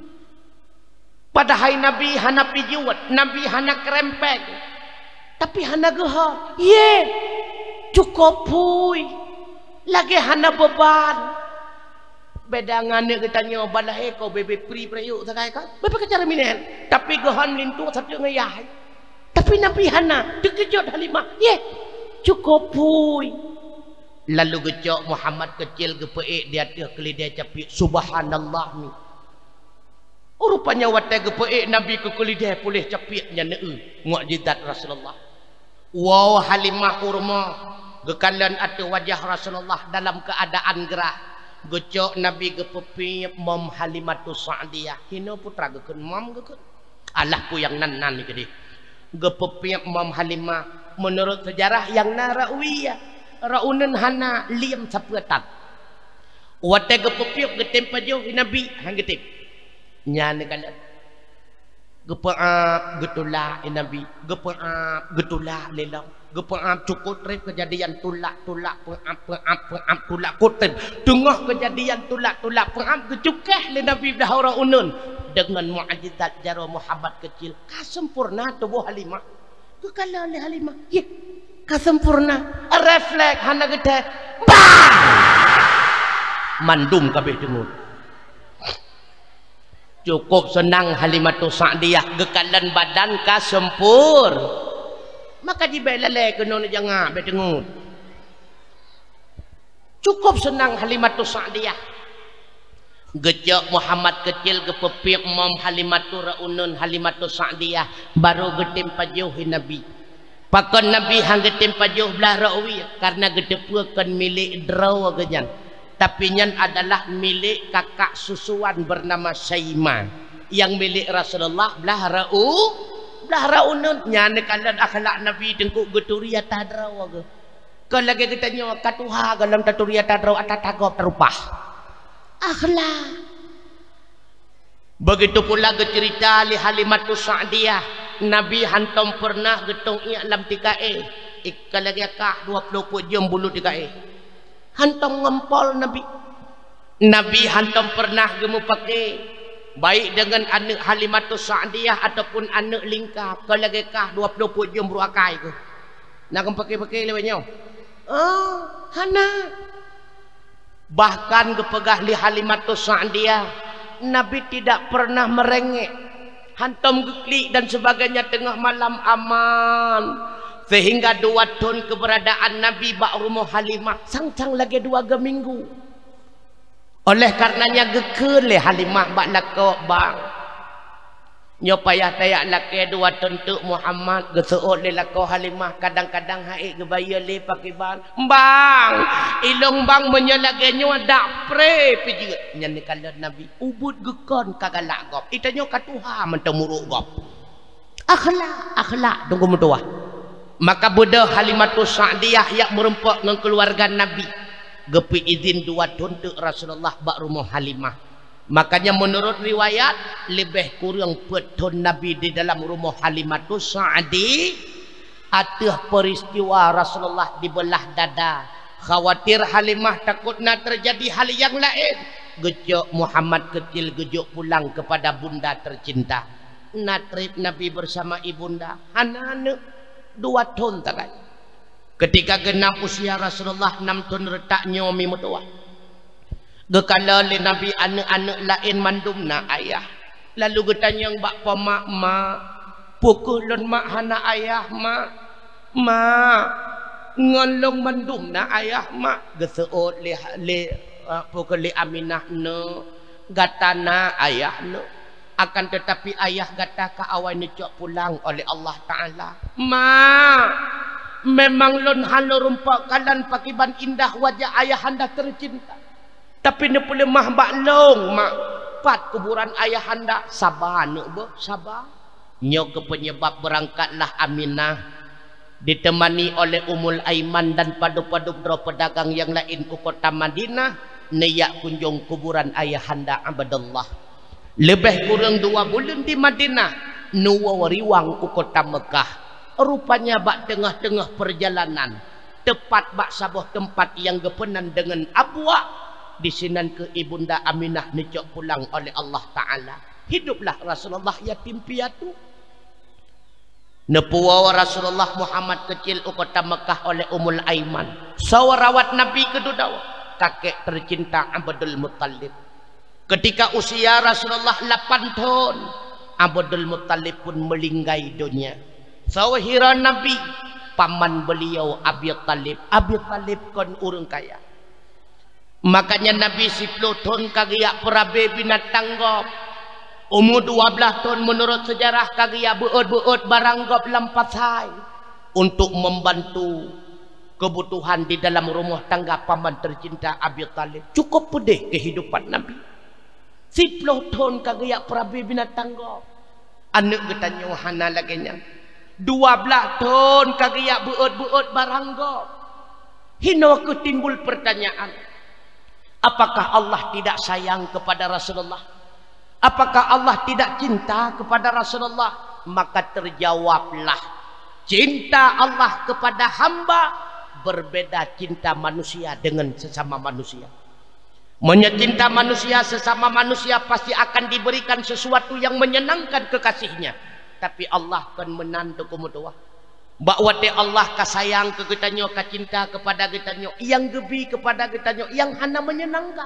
padahal Nabi hana pijuat, Nabi hana kerempek tapi hana geha ye cukup puy lagi hana beban Bedangannya kita nyoba lah kau bebe pri prayuk sakai kan. Bebe cara minen. Tapi gohan lintu satu ngayah. Tapi Nabi hana terkejut Halimah. Ye, cukup puy. Lalu gecok Muhammad kecil gepeik dia teh kelidai capi subhanallah ni. Rupanya watai gepeik Nabi ke kelidai boleh capitnya neue. Mukjizat Rasulullah. Wow Halimah kurma gekalan atu wajah Rasulullah dalam keadaan gerah. Gecok Nabi gepepi Mom Halimatus Sa'diyah. Hino putra gekeun mom gekeun. Allah ku yang nan ni gede. Gepepi Mom Halimah menurut sejarah yang narawiyah. Raunan hana liam sapetan. Wate gepepi getempa jauh Nabi hang getep. Nya negala. Gepeap getula Nabi. Gepeap getula lelang. Gepeap cukup trip kejadian tulak peap tulak kutip tengah kejadian tulak peap kecukah le Nabi dahara unun dengan mukjizat jaro Muhammad kecil kasempurna tubuh Halimah kekala le Halimah ye kasempurna refleks hana gede mandum kabeh dengut cukup senang Halimatus Sa'diyah gekalan badan kasempur maka dibelale kena jangan bedengut. Cukup senang Halimatus Sa'diyah. Gejak Muhammad kecil gepepik Mom Halimatur Raunun Halimatus Sa'diyah baru getem pajuh Nabi. Pakon Nabi hang getem pajuh belah rawi karena gedepukeun milik draw genyan. Tapi nyan adalah milik kakak susuan bernama Saima yang milik Rasulullah belah Raunun nyane kalan akhlak Nabi dengkuk geturia tadraw ge. Kalau lagi kita nyawa katuha dalam taturia tadraw atatagop terupah. Akhlak. Begitu pula cerita li Halimatus Sa'diyah. Nabi hantam pernah getong i'lam 3e. Ikal lagi kah 20 jam bulu 3e. Hantam ngempol Nabi. Nabi hantam pernah gemu pakai baik dengan anak Halimatus Sa'diyah ataupun anak lingkar kalau lagi kah 20 jam beruakai ke nak pakai lewatnya hana bahkan kepegah li Halimatus Sa'diyah Nabi tidak pernah merengek hantam geklik dan sebagainya tengah malam aman sehingga 2 tahun keberadaan Nabi bak rumah Halimah sang-sang lagi 2 minggu. Oleh karenanya gekeun le Halimah bak lako bang. Nyo payah tayak laki 2 tentu Muhammad geseut le lako Halimah kadang-kadang haik gebaya le pakai bang. Bang, ilong bang menyelage nyo dak pre pijit. Nyan kalau Nabi ubud gekon kagalak gop. Ita nyo katuha mentemuruk gop. Akhlak tunggu mutuah. Maka budak Halimatus Sa'diyah yang merempak dengan keluarga Nabi. Gepi izin 2 tahun tu Rasulullah bak rumah Halimah. Makanya menurut riwayat lebih kurang petun Nabi di dalam rumah Halimatus Sa'di. Atuh peristiwa Rasulullah dibelah dada. Khawatir Halimah takut nak terjadi hal yang lain. Gejok Muhammad kecil gejok pulang kepada bunda tercinta. Natrib Nabi bersama ibunda. Anak-anak 2 tahun tak. Ketika genap usia Rasulullah 6 tahun retak nyomi mutua. Gekala le Nabi anak-anak lain mandum na ayah. Lalu getanya yang bak mak pukul lon mak hana ayah mak ngolong mandum na ayah mak geseut le pukul le Aminah ne gatana ayah ne akan tetapi ayah gata ka awan necok pulang oleh Allah Taala. Memang lon halo rumpak kalan pakiban indah wajah ayah anda tercinta. Tapi ne pule mah bak long mak pat kuburan ayah anda sabar ne be sabar. Nyo ke penyebab berangkatlah Aminah ditemani oleh Ummul Aiman dan padu-padu dro pedagang yang lain ke kota Madinah neyak kunjung kuburan ayah anda Abdullah. Lebih kurang 2 bulan di Madinah nuwa riwang ke kota Mekah. Rupanya bak tengah-tengah perjalanan tepat bak sabuh tempat yang gepenan dengan abwa disinan ke ibunda Aminah necok pulang oleh Allah Ta'ala. Hiduplah Rasulullah yatim piatu. Nepuwa Rasulullah Muhammad kecil kota Mekah oleh Ummul Aiman. Sawarawat Nabi kedudawa. kakek tercinta Abdul Muttalib. Ketika usia Rasulullah 8 tahun, Abdul Muttalib pun melinggai dunia. Sawahira Nabi, paman beliau Abi Talib. Abi Talib kan orang kaya. Makanya Nabi 10 tahun kagaya perabe binatang gop. Umur 12 tahun menurut sejarah kagaya beut-beut barang gop lampat hai. Untuk membantu kebutuhan di dalam rumah tangga paman tercinta Abi Talib. Cukup pedih kehidupan Nabi. 10 tahun kagaya perabe binatang gop. Anak getanya hana laginya. 12 tahun kagaya beut-beut barang gop. Hino aku timbul pertanyaan. Apakah Allah tidak sayang kepada Rasulullah? Apakah Allah tidak cinta kepada Rasulullah? Maka terjawablah, cinta Allah kepada hamba berbeda cinta manusia dengan sesama manusia. Mencinta manusia sesama manusia pasti akan diberikan sesuatu yang menyenangkan kekasihnya. Tapi Allah kan menantu kemudian bahwa Allah kasayang ke kitanya, kacinta kepada kitanya, yang gebi kepada kitanya, yang hanya menyenangkan.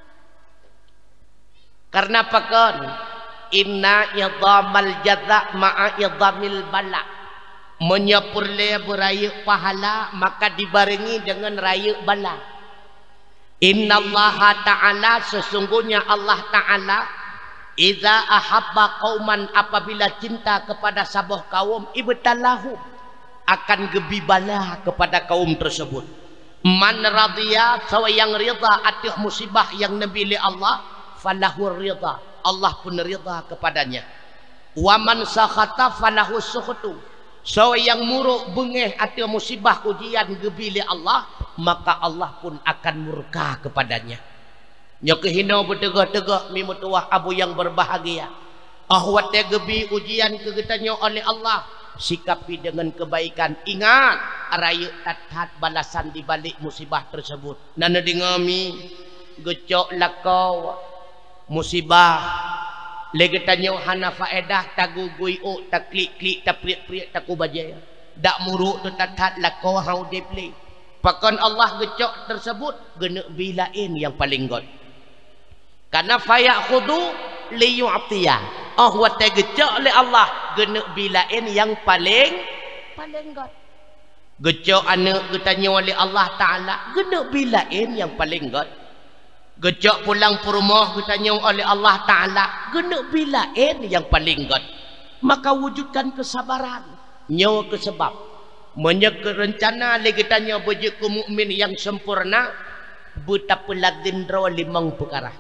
Karena apa kan? Inna idhamal jaza ma'a idhamil bala. Menyepurle beraya pahala maka dibarengi dengan raya bala. Inna Allah Ta'ala, sesungguhnya Allah Ta'ala, iza ahabba qauman, apabila cinta kepada sabuh kaum, ibtalahum, akan gebi bala kepada kaum tersebut. Man radhiya, sawa yang rida atas musibah yang nabi li Allah, falahu ridha, Allah pun ridha kepadanya. Wa man sakhata falahu sukhtu, sawa yang muruk bengeh atas musibah ujian gebi li Allah, maka Allah pun akan murka kepadanya. Nyokehino bertegak-tegak mimutuah abu yang berbahagia. Ahwat gebi ujian kegetanya oleh Allah, sikapi dengan kebaikan. Ingat, raya tathat balasan di balik musibah tersebut. Nana dingami gecok lakau musibah. Legetanya hana faedah tagu guiu tak klik-klik tak priak-priak tak kubajaya. Dak muruk tu tathat lakau hau deplay. Pakan Allah gecok tersebut gena bilain yang paling god. Karena fayakhudhu liyu'tiya. Wa tegecok oleh Allah gena bilain yang paling god. Gecok anak getanya oleh Allah Ta'ala gena bilain yang paling god. Gecok pulang perumah getanya oleh Allah Ta'ala gena bilain yang paling god. Maka wujudkan kesabaran. Nyawa kesebab menyeka rencana lagi tanya bejiku mukmin yang sempurna betapa lazimdra 5 perkara.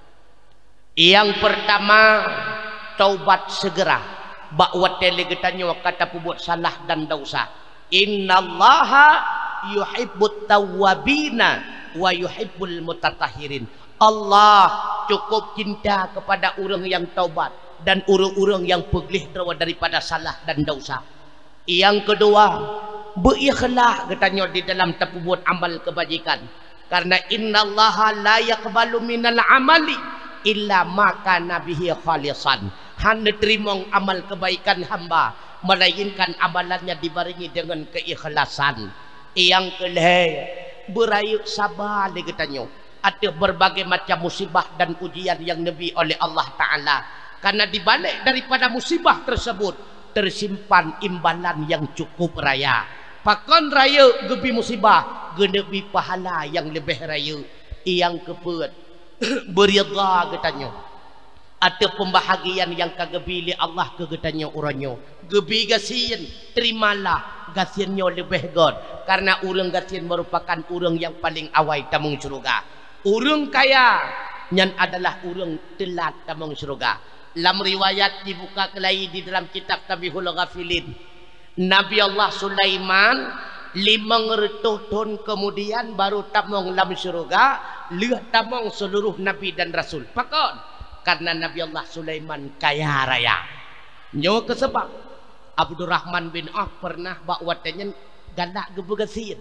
Yang pertama, taubat segera. Bakwa lagi tanya kata pembuat salah dan dosa. Innallaha yuhibbut tawwabina wa yuhibbul mutatahhirin. Allah cukup cinta kepada orang yang taubat dan orang-orang yang peglih daripada salah dan dosa. Yang kedua, berikhlas katanya di dalam buat amal kebajikan. Karena innallaha la yaqbalu minal amali illa ma kana bihi khalisan. Hanya terima amal kebaikan hamba melainkan amalannya dibarengi dengan keikhlasan. Yang kelih, berayu sabar katanya. Ada berbagai macam musibah dan ujian yang nabi oleh Allah Ta'ala. Karena dibalik daripada musibah tersebut tersimpan imbalan yang cukup raya. Pakan raya gebi musibah genebi pahala yang lebih raya. Yang keempat, beridha katanya. Ada pembahagian yang kagebi li Allah kegetanya orangnya. Gebi gasin, terimalah gasinnya lebih god. Karena orang gasin merupakan orang yang paling awal tamung syurga. Orang kaya yang adalah orang telat tamung syurga. Dalam riwayat dibuka kelai di dalam kitab Tabihul Ghafilin, Nabi Allah Sulaiman 500 tahun kemudian baru tamong dalam syurga, lihat tamong seluruh Nabi dan Rasul. Pakon, karena Nabi Allah Sulaiman kaya raya. Nyawa kesebab Abdurrahman bin Auf pernah bakwatnya galak gebegasin.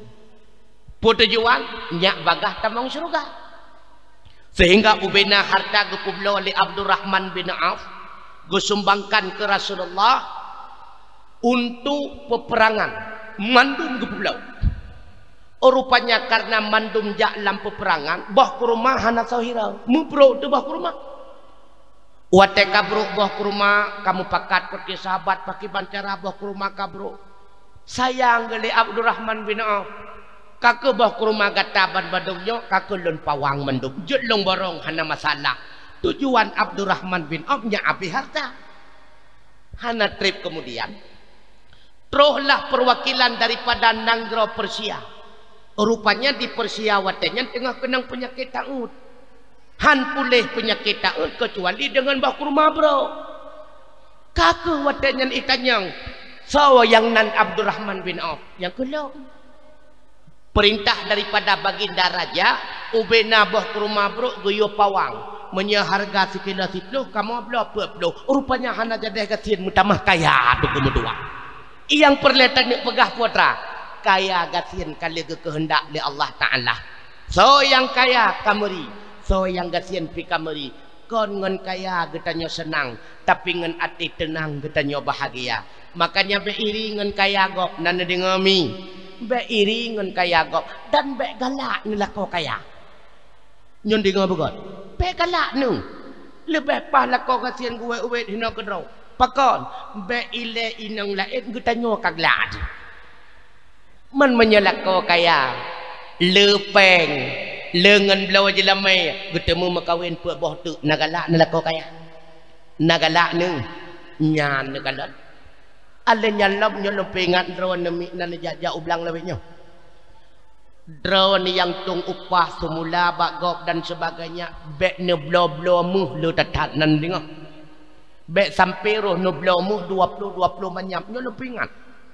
Putujuan nyak bagah tamong syurga. Sehingga ubena harta gepublo oleh Abdurrahman bin Auf gusumbangkan ke Rasulullah untuk peperangan mandum gepublo. rupanya karena mandum jak lampu perangan bah ke rumah hana sahira mubro tu bah ke rumah wate kabro bah ke rumah kamu pakat pergi sahabat pakai bancara bah ke rumah kabro sayang geli Abdurrahman bin Auf kakek bah ke rumah gataban badungnya kakek lon pawang mendum jelong borong hana masalah tujuan Abdurrahman bin Auf nya abi harta hana trip kemudian terohlah perwakilan daripada Nanggro Persia rupanya di Persia watenya tengah kenang penyakit taut han pulih penyakit taut kecuali dengan bah ke rumah bro kakek watenya itanyang so yang nan Abdurrahman bin Auf yang kelong perintah daripada baginda raja ubena bah ke rumah bro goyo pawang menyeharga sikila sitlo kamu blo rupanya hana jadi gasin mutamah kaya tu kemudua yang perletan ni pegah putra kaya gasin kali kehendak li Allah Ta'ala so yang kaya kameri so yang gasin pi kameri kon ngen kaya getanyo senang tapi ngen ati tenang getanyo bahagia makanya be iri ngen kaya gop nan dengami be iri ngen kaya gop dan be galak ni lah kau kaya nyon dengar begot be galak nu lebih pahla kau gasin gue uwet hina kedrau pakon be ile inang lain getanyo kaglad man menyelak kau kaya lepeng lengan blow je lamai ketemu makawin puak boh tu nagalak nak kau kaya nagalak nu nyan nagalak ale nyalop nyalop pengat drone nemi nan jajak ublang lawetnya drone yang tung upah semula bagop dan sebagainya bek ne blow muh lu tatat nan dengar bek sampai roh ne blow muh 20 manyap nyalop pengat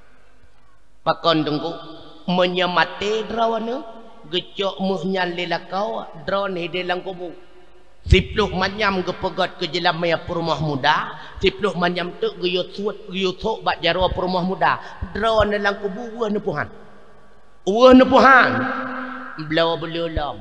pakon tunggu menyamate drone gecok muhnya lila kau drone hidelang kubu 10 manyam ke pegat ke jelam maya perumah muda 10 manyam tu geyot suat geyot sok bak jarwa perumah muda drone dalam kubu wah nepuhan belau belulam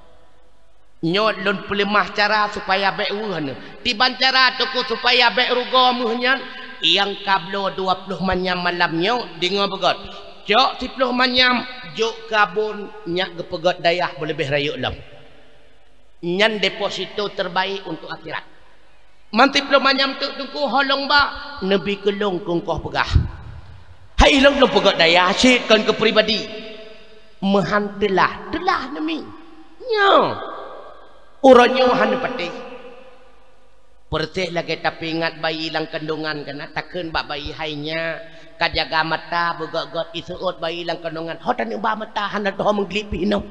nyot lon pelemah cara supaya baik wah ne tiban cara tu supaya baik rugo muhnya yang kablo 20 manyam malamnya dengar pegat cok 10 manyam juk kabun nyak gepegat dayah boleh rayuk lam nyan deposito terbaik untuk akhirat mantip lo manyam tu tungku holong ba nabi kelong kongkoh pegah hai long lo pegat dayah asyik kan ke pribadi mehantelah telah nami nyo uronyo han patih perteh lagi tapi ingat bayi lang kandungan kana takkan bak bayi hainya kajaga mata begot-got isuut bayi lang kandungan hotan ba mata hana doh menglipi no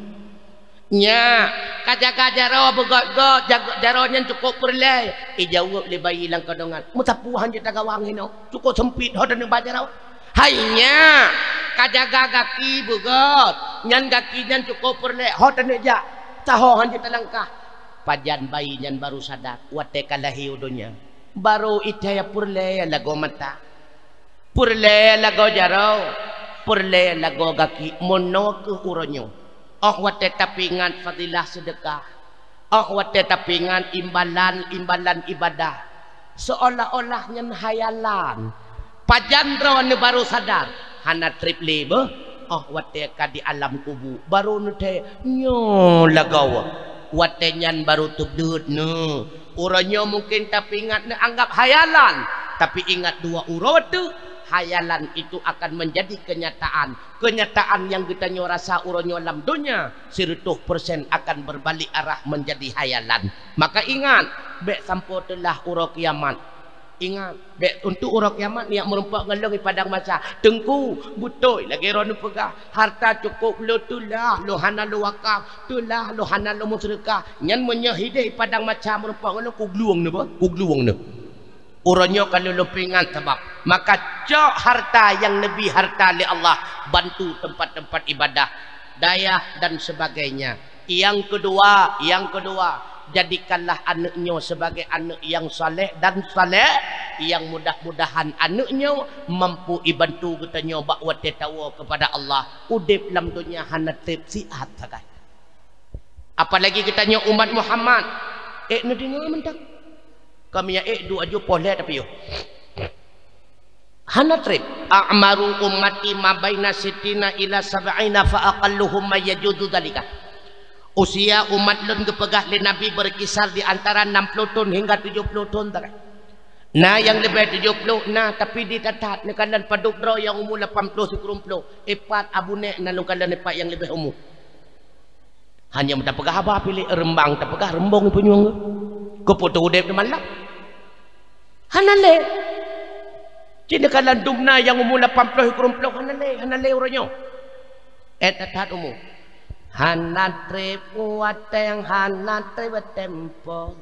nya kajaga jaro begot-got jaro nya cukup perlai ijawab le bayi lang kandungan mutapuhan je tagawang hino cukup sempit hotan ba jaro hainya kajaga gaki begot nyan gaki nya cukup perlai hotan ja tahohan je talangkah pajan bayi nyan baru sadar wate kalahi udunya baru itaya perlai lago mata purle lago jaro purle lago gaki mono ke uronyo wate tapingan fadilah sedekah wate tapingan imbalan ibadah seolah-olah nyen hayalan pajandro ne baru sadar hana trip lebe wate ka di alam kubu baru nute nyo lagaw wate nyan baru tubdut ne uronyo mungkin tapingan ne anggap hayalan tapi ingat dua urut tu hayalan itu akan menjadi kenyataan yang kita rasa uronyo dalam dunia 100% akan berbalik arah menjadi hayalan maka ingat bek sampo telah uro kiamat ingat bek untuk uro kiamat ni yang merempak ngelong di padang masa tengku butoi lagi ronu pegah harta cukup lo tulah lo hana lo wakaf tulah lo hana lo musyrikah nyan menyahidai padang maca merempak ngelong kugluang ne uronyo kalau lupingan sebab maka cok harta yang lebih harta li Allah bantu tempat-tempat ibadah dayah dan sebagainya yang kedua jadikanlah anaknya sebagai anak yang saleh dan saleh yang mudah-mudahan anaknya mampu ibantu kita nyoba wate tawa kepada Allah udip dalam dunia hanatib sihat sagai apalagi kita nyo umat Muhammad nak dengar mentang kami ya dua aja poleh tapi yo hana trip a'maru ummati ma baina sittina ila sab'ina fa aqalluhum ma yajudu dzalika. Usia umat lun gepegah li Nabi berkisar di antara 60 tahun hingga 70 tahun tak. Nah yang lebih 70 nah tapi ditatat ni kalan paduk dro yang umur 80 sekerumplo epat abune nalung kalan epat yang lebih umur. Hanya minta pegah apa pilih rembang tak pegah rembong penyung. Keputu udep de malam. Hanale. Cina kalan dumna yang umur 80 sekerumplo hanale uranyo. Tatat umur. Hanatre puateng hanatre betempo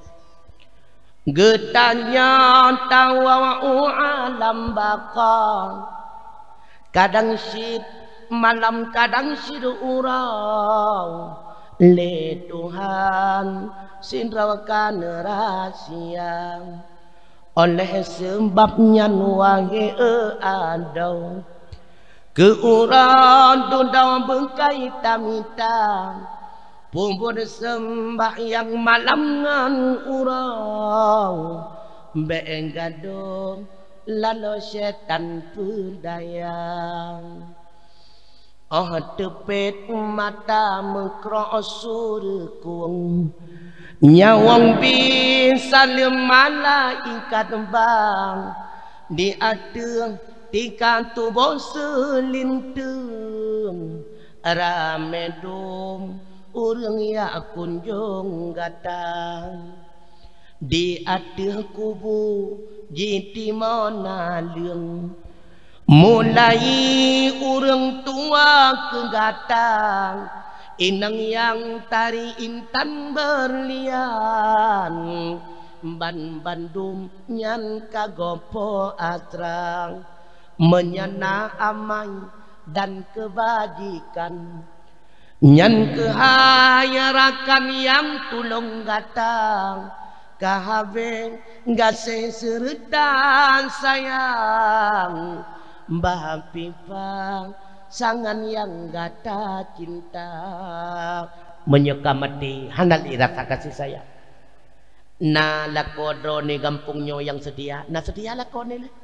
getanya tawa alam bakal kadang sid malam kadang sid urau le Tuhan sindrawakan rahasia oleh sebabnya nuange adau keuran dundau bengkai tamita pumpur sembah yang malam ngan urang benggado lalu setan perdayang oh tepet mata mengkro surkung nyawang bisa malaikat bang di adeng tika tubuh selinteng ramedum urang ya kunjung datang di aduh kubu jiti mana leung mulai urang tua kegatang inang yang tari intan berlian ban bandum nyan kagopo atrang menyana amai dan kebajikan nyan kehayarakan yang tulung datang kahabe gase seretan sayang mbah pipang sangan yang gata cinta menyeka mati hanali rasa kasih sayang na lakodro ni gampungnya yang sedia na sedia lakone le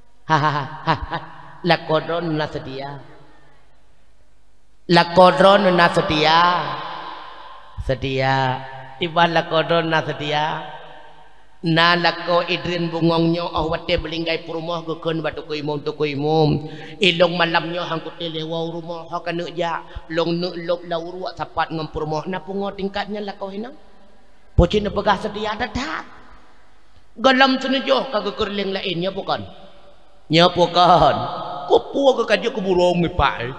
lakodron na sedia lakodron na sedia tiba lakodron na sedia na lako idrin bungongnya oh wate belinggai purumah gukun batu kuimum tu kuimum ilong malamnya hangkut lewa rumah hakane ja long ne lop lauru sapat ngam purumah na pungo tingkatnya lako hinang pocin pegah sedia dadak galam senejoh kagukur ling lainnya bukan nyapukan kupu ke kaji kuburong ni pak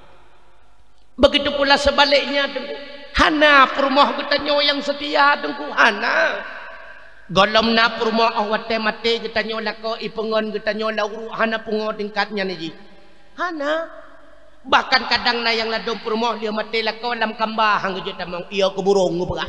begitu pula sebaliknya hana perumah kita nyo yang setia dengku hana golom na perumah awate mate kita nyo lako ipengon kita nyo lauru hana pungo tingkatnya ni hana bahkan kadang na yang ladong perumah dia mate lako lam kambah hang je tamang iya kuburong ngupah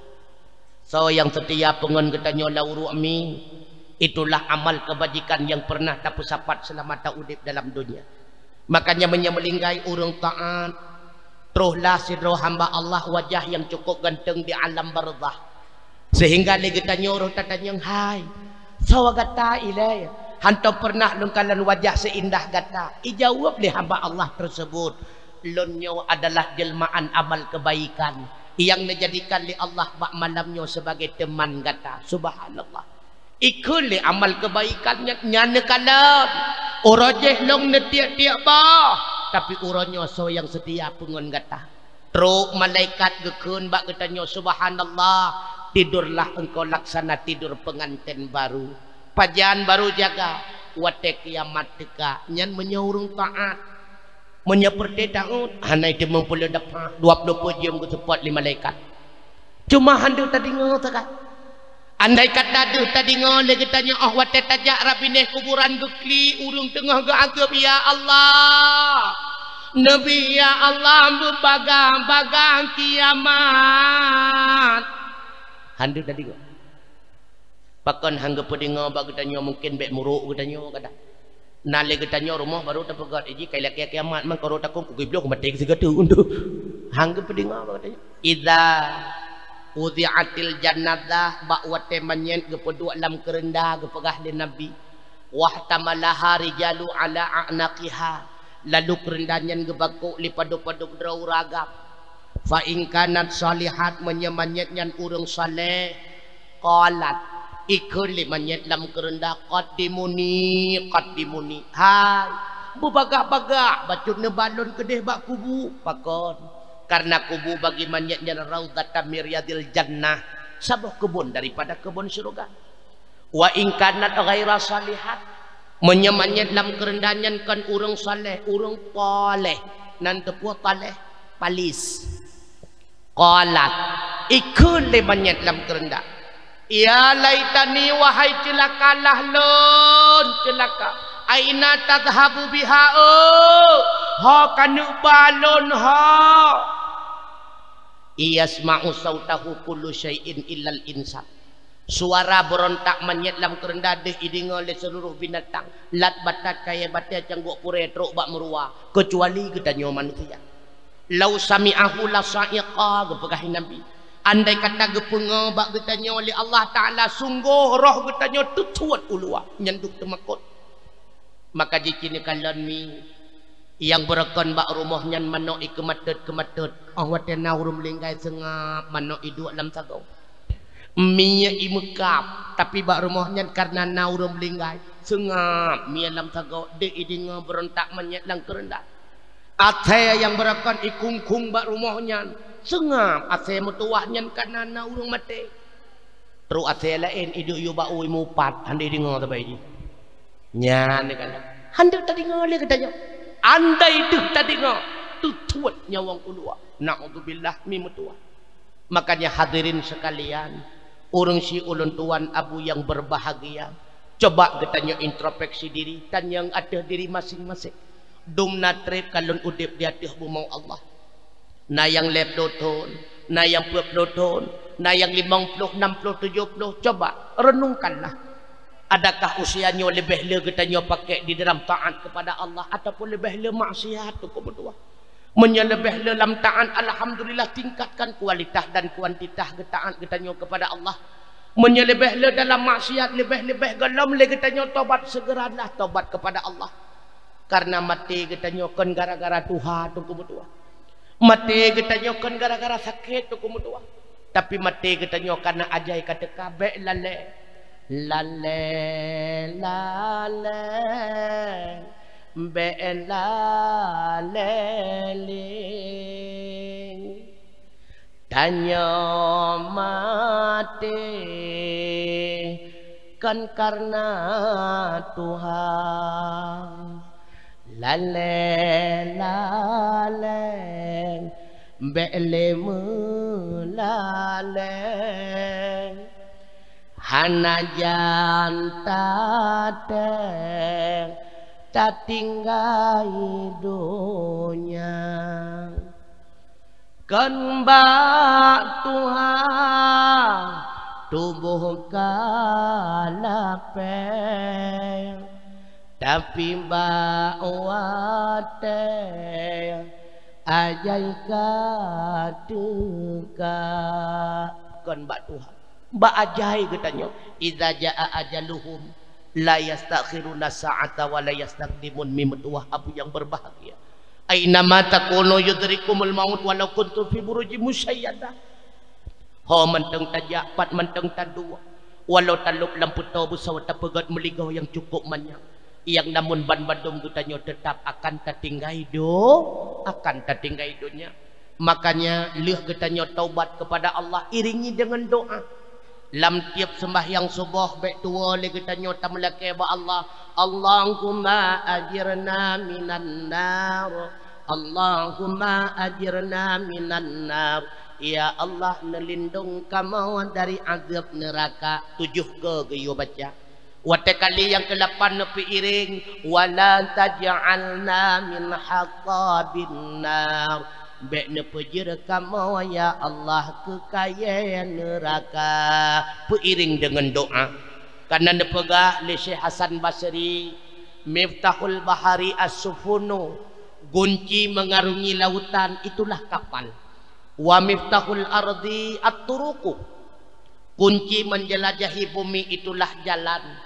so yang setia pengon kita nyo lauru ami itulah amal kebajikan yang pernah tapu sapat selama taudip dalam dunia. Makanya menyemelinggai urang taat teruslah sidro hamba Allah wajah yang cukup ganteng di alam barzah sehingga lagi tanya orang tatanya hai sawagata ilai hantu pernah lungkalan wajah seindah gata ijawab leh hamba Allah tersebut lunyo adalah jelmaan amal kebaikan yang menjadikan li Allah bak malamnya sebagai teman gata subhanallah ikut amal kebaikannya nyana kalam orojeh long netiak-tiak bah tapi uronyo so yang setia pengon gata truk malaikat gekun bak getanyo subhanallah tidurlah engkau laksana tidur pengantin baru pajan baru jaga wate kiamat teka nyan menyaurung taat menyeperti taat hanai dia mempulih dapat 20 jam ke tempat li malaikat cuma handu tadi ngotak andai kata duh tadi ngole kitanya oh wate tajak rabineh kuburan gekli urung tengah geagap ya Allah Nabi ya Allah berbagang-bagang kiamat handu tadi go pakon hangga pedingo bag kitanya mungkin bek muruk kitanya kada nale kitanya rumah baru tapegat iji kai lek kiamat man karo takum ku giblok mati segede unduh hangga pedingo bag kitanya idza udhi'atil jannah bak wate manyen gepedua lam kerendah gepegah di nabi wahtamalaha rijalu ala a'naqiha lalu kerendanyan gebagku lipaduk-paduk draw ragap fa in kanat salihat menyemanyatnyan urang saleh qalat ikun limanyat lam kerendah qaddimuni hai bubagak-bagak bacutna balon kedeh bak kubu pakon karena kubu bagi manyatnya raudatan miryadil jannah sabuh kebun daripada kebun surga wa in kanat ghaira salihat menyemanyat lam kerendanyan kan urang saleh urang paleh nan tepu taleh palis qalat ikun limanyat lam kerendah ya laitani wahai celakalah lon celaka aina tadhhabu biha ha kanu balon ha iyasma'u sautahu kullu syai'in illal insan suara berontak manyet lam kerendah deh iding oleh seluruh binatang lat batat kaya batat cangguk pure truk bak merua kecuali getanyo manusia lau sami'ahu la sa'iqa gepegah nabi andai kata gepenga bak getanyo oleh Allah Ta'ala sungguh roh getanyo tutuat ulua nyanduk temakut maka jikini kalon mi yang berekon bak rumahnya manok ikematut awat naurum lingkai sengap manok iduk lam sagau mie imekap tapi bak rumahnya karena naurum lingkai sengap mie lam sagau de idinga berontak menyet lang kerendah ate yang berekon ikungkung bak rumahnya sengap ate mutuahnya karena naurum mate terus ate lain iduk yu bak ui mupat ande idinga tabai nyan kan handuk tadi ngole katanya andai duk tadi ngo tutuat nyawang ulua naudzubillah mi mutua makanya hadirin sekalian urang si ulun tuan abu yang berbahagia coba katanya introspeksi diri dan yang ada diri masing-masing dumna trip kalon udip di hati bumau Allah na yang leploton na yang peploton na yang 50 60 70 coba renungkanlah adakah usianya lebih le katanya pakai di dalam taat kepada Allah ataupun lebih le maksiat tu berdua menyelebih le dalam taat alhamdulillah tingkatkan kualitas dan kuantitas taat katanya kepada Allah menyelebih le dalam maksiat lebih gelam le katanya tobat segeralah tobat kepada Allah karena mati katanya kan gara-gara Tuhan tu berdua mati katanya kan gara-gara sakit tu berdua tapi mati katanya karena ajai kata kabeh lale lale lale be lale tanya mati kan karena Tuhan lale lale be lale hanajan tateng tak tinggal dunia kan bak Tuhan tubuh kalape tapi bak wate ajai kaduka kan bak Tuhan ba ajai katanya idza jaa ajaluhum la yastakhiruna sa'ata wa la yastaqdimun mimtuah abu yang berbahagia aina ma takunu yudrikumul maut walau kuntum fi burujim musyayyada ho menteng tajak pat menteng tadua walau talup lampu tabu sawata pegat meligau yang cukup banyak yang namun ban badum katanya tetap akan tertinggai dunia makanya lih katanya taubat kepada Allah iringi dengan doa lam tiap sembahyang subuh baik tua le kita nyota melake ba Allah Allahumma ajirna minan nar Allahumma ajirna minan nar ya Allah nelindung kamu dari azab neraka 7 ke yo baca wate kali yang ke-8 nepi iring wala taj'alna min haqabin nar bekne pejir kamu ya Allah kekayaan neraka peiring dengan doa karena nepegah li Syekh Hasan Basri miftahul bahari as-sufunu kunci mengarungi lautan itulah kapal wa miftahul ardi at-turuqu kunci menjelajahi bumi itulah jalan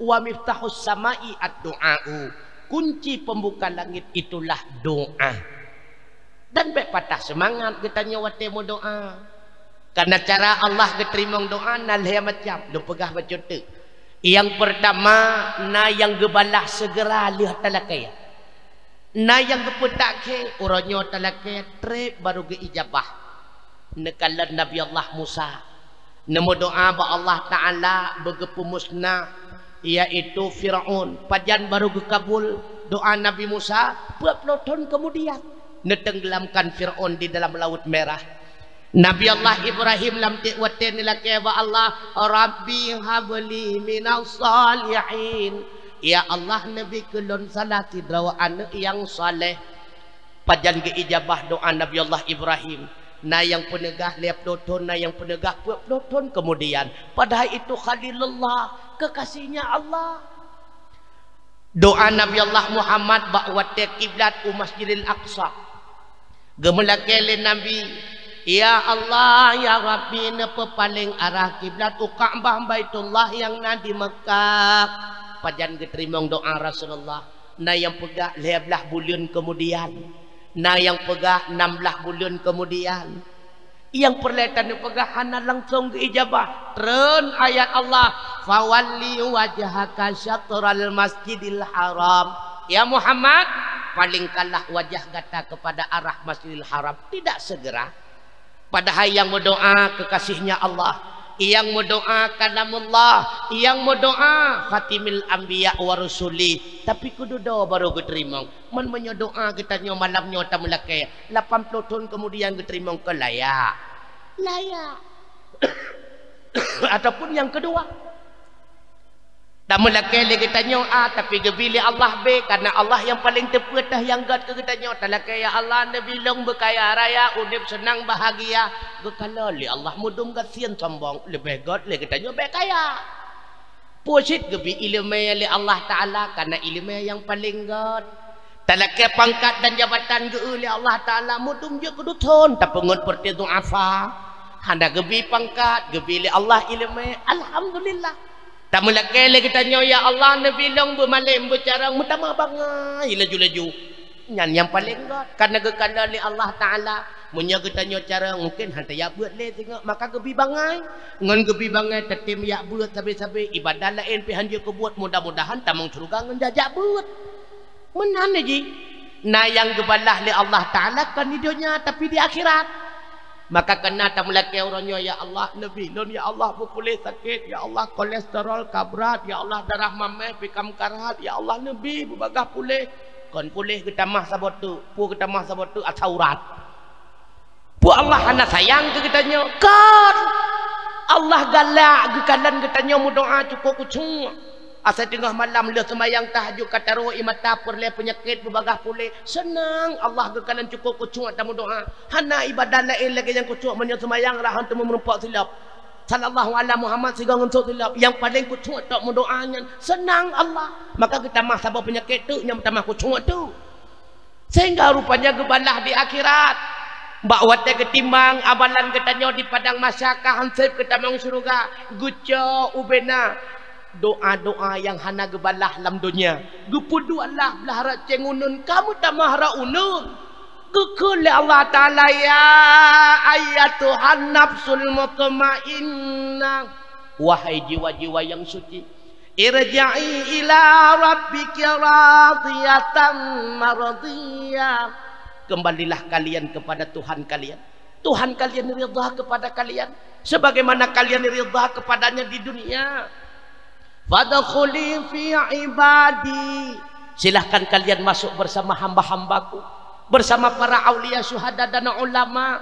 Wa miftahus samai ad-du'a'u. Kunci pembuka langit itulah doa. Dan baik patah semangat katanya wate mau doa. Karena cara Allah keterima doa nalih macam lu pegah baca tu. Yang pertama na yang gebalah segera lihat talakaya. Na yang gepetak ke uronyo talakaya trep baru ge ijabah. Nekalan Nabi Allah Musa. Nemu doa ba Allah Taala begepu musnah iaitu Firaun. Pajan baru ge kabul doa Nabi Musa 20 tahun kemudian netenggelamkan Fir'aun di dalam laut merah. Nabi Allah Ibrahim lam tiwatin laki wa Allah Rabbi habli minas salihin. Ya Allah Nabi kelon salati drawa anak yang saleh. Pajan ke ijabah doa Nabi Allah Ibrahim. Na yang penegah liap doton, na yang penegah puap doton kemudian. Padahal itu Khalilullah, kekasihnya Allah. Doa Nabi Allah Muhammad ba'wat kiblat Masjidil Aqsa. Gemelakele Nabi, ya Allah ya Rabbi napa paling arah kiblat Ka'bah Baitullah yang nadi Mekah. Pajan keterimong doa Rasulullah. Na yang pegah 15 bulan kemudian. Na yang pegah 16 bulan kemudian. Yang perletan pegah hana langsung ke ijabah. Tren ayat Allah, fawalli wajhaka syatral masjidil haram. Ya Muhammad, palingkanlah wajah kata kepada arah Masjidil Haram. Tidak segera. Padahal yang berdoa kekasihnya Allah, yang berdoa kalamullah, yang berdoa khatimil anbiya wa rusuli. Tapi kudu doa baru diterima. Man menyodoa kita nyo malamnya tamulake 80 tahun kemudian diterima ke layak. Ataupun yang kedua, tamulake kita nyo tapi gebili Allah be karena Allah yang paling tepat dah yang gat ke kita nyo talake ya Allah nabi long berkaya raya udip senang bahagia gekala li Allah mudum gasian sombong lebih gat le kita nyo be kaya pusit gebi ilmu li Allah Taala karena ilmu yang paling gat talake pangkat dan jabatan ge li Allah Taala mudum je kudu thon tapengut perti duafa handa gebi pangkat gebi li Allah ilmu alhamdulillah. Tak melakele kita nyo ya Allah Nabi long bermalim bercarang mutama bangai laju-laju nyan yang paling gat karena gekala li Allah Taala munya kita nyo cara mungkin hantar ya buat le tengok maka gebi bangai ngan gebi bangai tetim ya buat sabe-sabe ibadah lain pi hanjeu ke buat mudah-mudahan tamang surga ngan jajak buat menan ji na yang gebalah li Allah Taala kan di dunia tapi di akhirat. Maka kena tamlaki orangnya ya Allah Nabi lon ya Allah pulih sakit ya Allah kolesterol kabrat ya Allah darah mameh pikam karat ya Allah Nabi bagah pulih kon pulih kita mah sabot tu pu kita mah sabot tu ataurat pu Allah hana sayang ke kita nyo kan Allah galak gekalan kita nyo mu doa cukup kucung asa tengah malam le sembayang tahajud kataruh imata perle penyakit berbagah pulih senang Allah gekalan cukup kucung tamu doa hana ibadah lain lagi yang kucung menyo sembayang rahan temu merempak silap sallallahu alaihi Muhammad sigang untuk silap yang paling kucung tak mendoanya senang Allah maka kita mah sabar penyakit tu yang pertama kucung tu sehingga rupanya gebalah di akhirat mbak wate ketimbang amalan ketanyo di padang masyarakat hansip ketamang surga guco ubena doa-doa yang hana gebalah dalam dunia gepudu Allah belah cengunun kamu tak mahra unun gekul Allah Taala ya ayatuhan nafsul mutmainnah wahai jiwa-jiwa yang suci irja'i ila rabbiki radiyatan mardiyah kembalilah kalian kepada Tuhan kalian. Tuhan kalian ridha kepada kalian sebagaimana kalian ridha kepadanya di dunia. Fadkhuli fi ibadi, silahkan kalian masuk bersama hamba-hambaku, bersama para aulia syuhada dan ulama.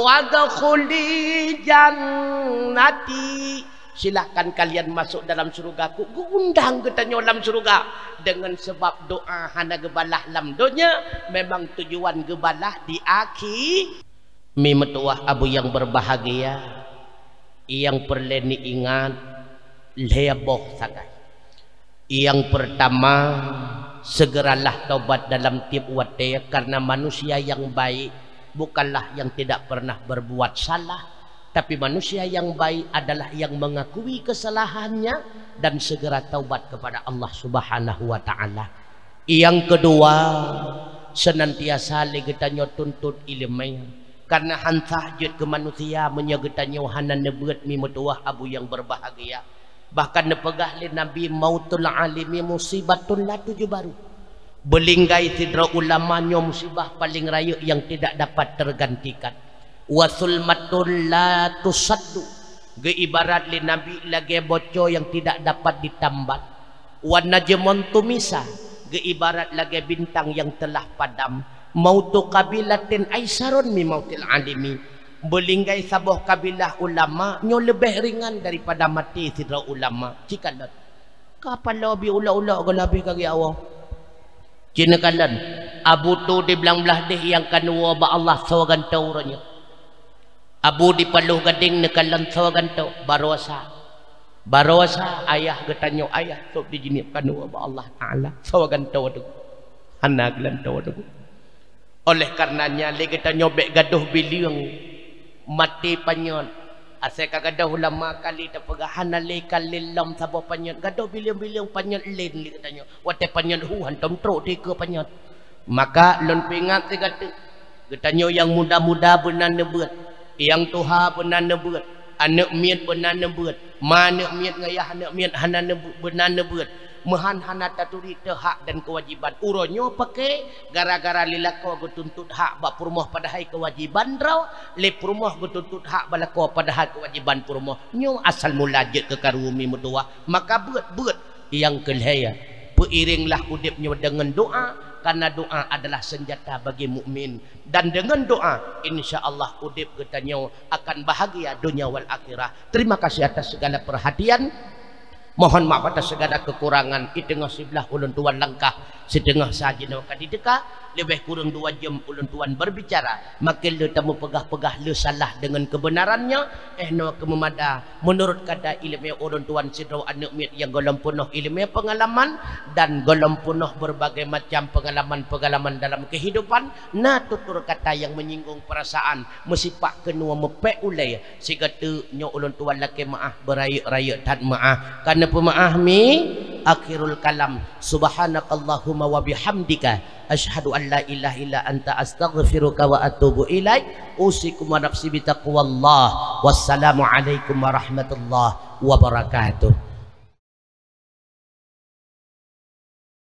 Wadkhuli jannati, silahkan kalian masuk dalam surgaku. Undang katanya dalam surga dengan sebab doa hana gebalah dalam dunia memang tujuan gebalah di akhir. Memetuah abu yang berbahagia yang perlu diingat leboh sangat. Yang pertama, segeralah taubat dalam tiap waktu karena manusia yang baik bukanlah yang tidak pernah berbuat salah, Tapi manusia yang baik adalah yang mengakui kesalahannya dan segera taubat kepada Allah Subhanahu wa taala. Yang kedua, senantiasa legetanyo tuntut ilmu. Karena hantah jut ke manusia menyegetanyo hanan nebuat mi mutuah abu yang berbahagia. Bahkan nepegah li Nabi mautul alimi musibatun la tuju baru. Belinggai sidra ulamanya musibah paling raya yang tidak dapat tergantikan. Wasulmatul la tusaddu, ibarat li Nabi lagi bocor yang tidak dapat ditambat. Wan najmun tumisa, ibarat lagi bintang yang telah padam. Mautu kabilatin aisarun mi mautil alimi, belinggai sabuh kabilah ulama nyo lebih ringan daripada mati sidra ulama. Cikalan kapan lebih ula-ula lebih kagi awak cina kalan abu tu di belang-belah deh yang kanua ba Allah sawagan tauranya. Abu di Paluh Gading nekalan sawagan tau barosa ayah getanyo ayah sok dijinipkan wa Allah taala sawagan tau tu hanaglan tau tu. Oleh karenanya le getanyo bek gaduh biliung mati panyon ase kagaduh ulama kali tapegahan le kalilam sabo panyon gaduh biliung panyon len le getanyo wate panyon huan tom tro de ke panyon. Maka lon pingat se getanyo yang muda-muda benar nebeut yang tuha benar nebeut anak miet benar nebeut mana miet ngayah anak miet hanan benar nebeut mehan hana taturi te hak dan kewajiban uronyo pakai gara-gara lilako gutuntut hak bak purmoh padahal kewajiban raw le purmoh gutuntut hak balako padahal kewajiban purmoh nyo asal mula je ke karumi mutua. Maka beut yang kelhaya peiringlah udipnya dengan doa, karena doa adalah senjata bagi mukmin, dan dengan doa insyaallah udip getanyo akan bahagia dunia wal akhirah. Terima kasih atas segala perhatian. Mohon maaf atas segala kekurangan. Itengah sebelah ulun tuan langkah setengah saja nak dideka lebih kurang 2 jam ulun tuan berbicara. Makin le tamu pegah-pegah le salah dengan kebenarannya no kememada menurut kata ilmu ulun tuan sidro anak mit yang golong penuh ilmu pengalaman dan golong penuh berbagai macam pengalaman dalam kehidupan. Nah tutur kata yang menyinggung perasaan mesipak kenua mepek ulai sigatu nyo ulun tuan laki maaf beraya-raya tak maaf karena pemaaf mi akhirul kalam. Subhanakallahumma wa bihamdika asyhadu an la ilaha illa anta astaghfiruka wa atubu ilaik. Usikum wa nafsi bitaqwallah. Wassalamu alaikum warahmatullahi wabarakatuh.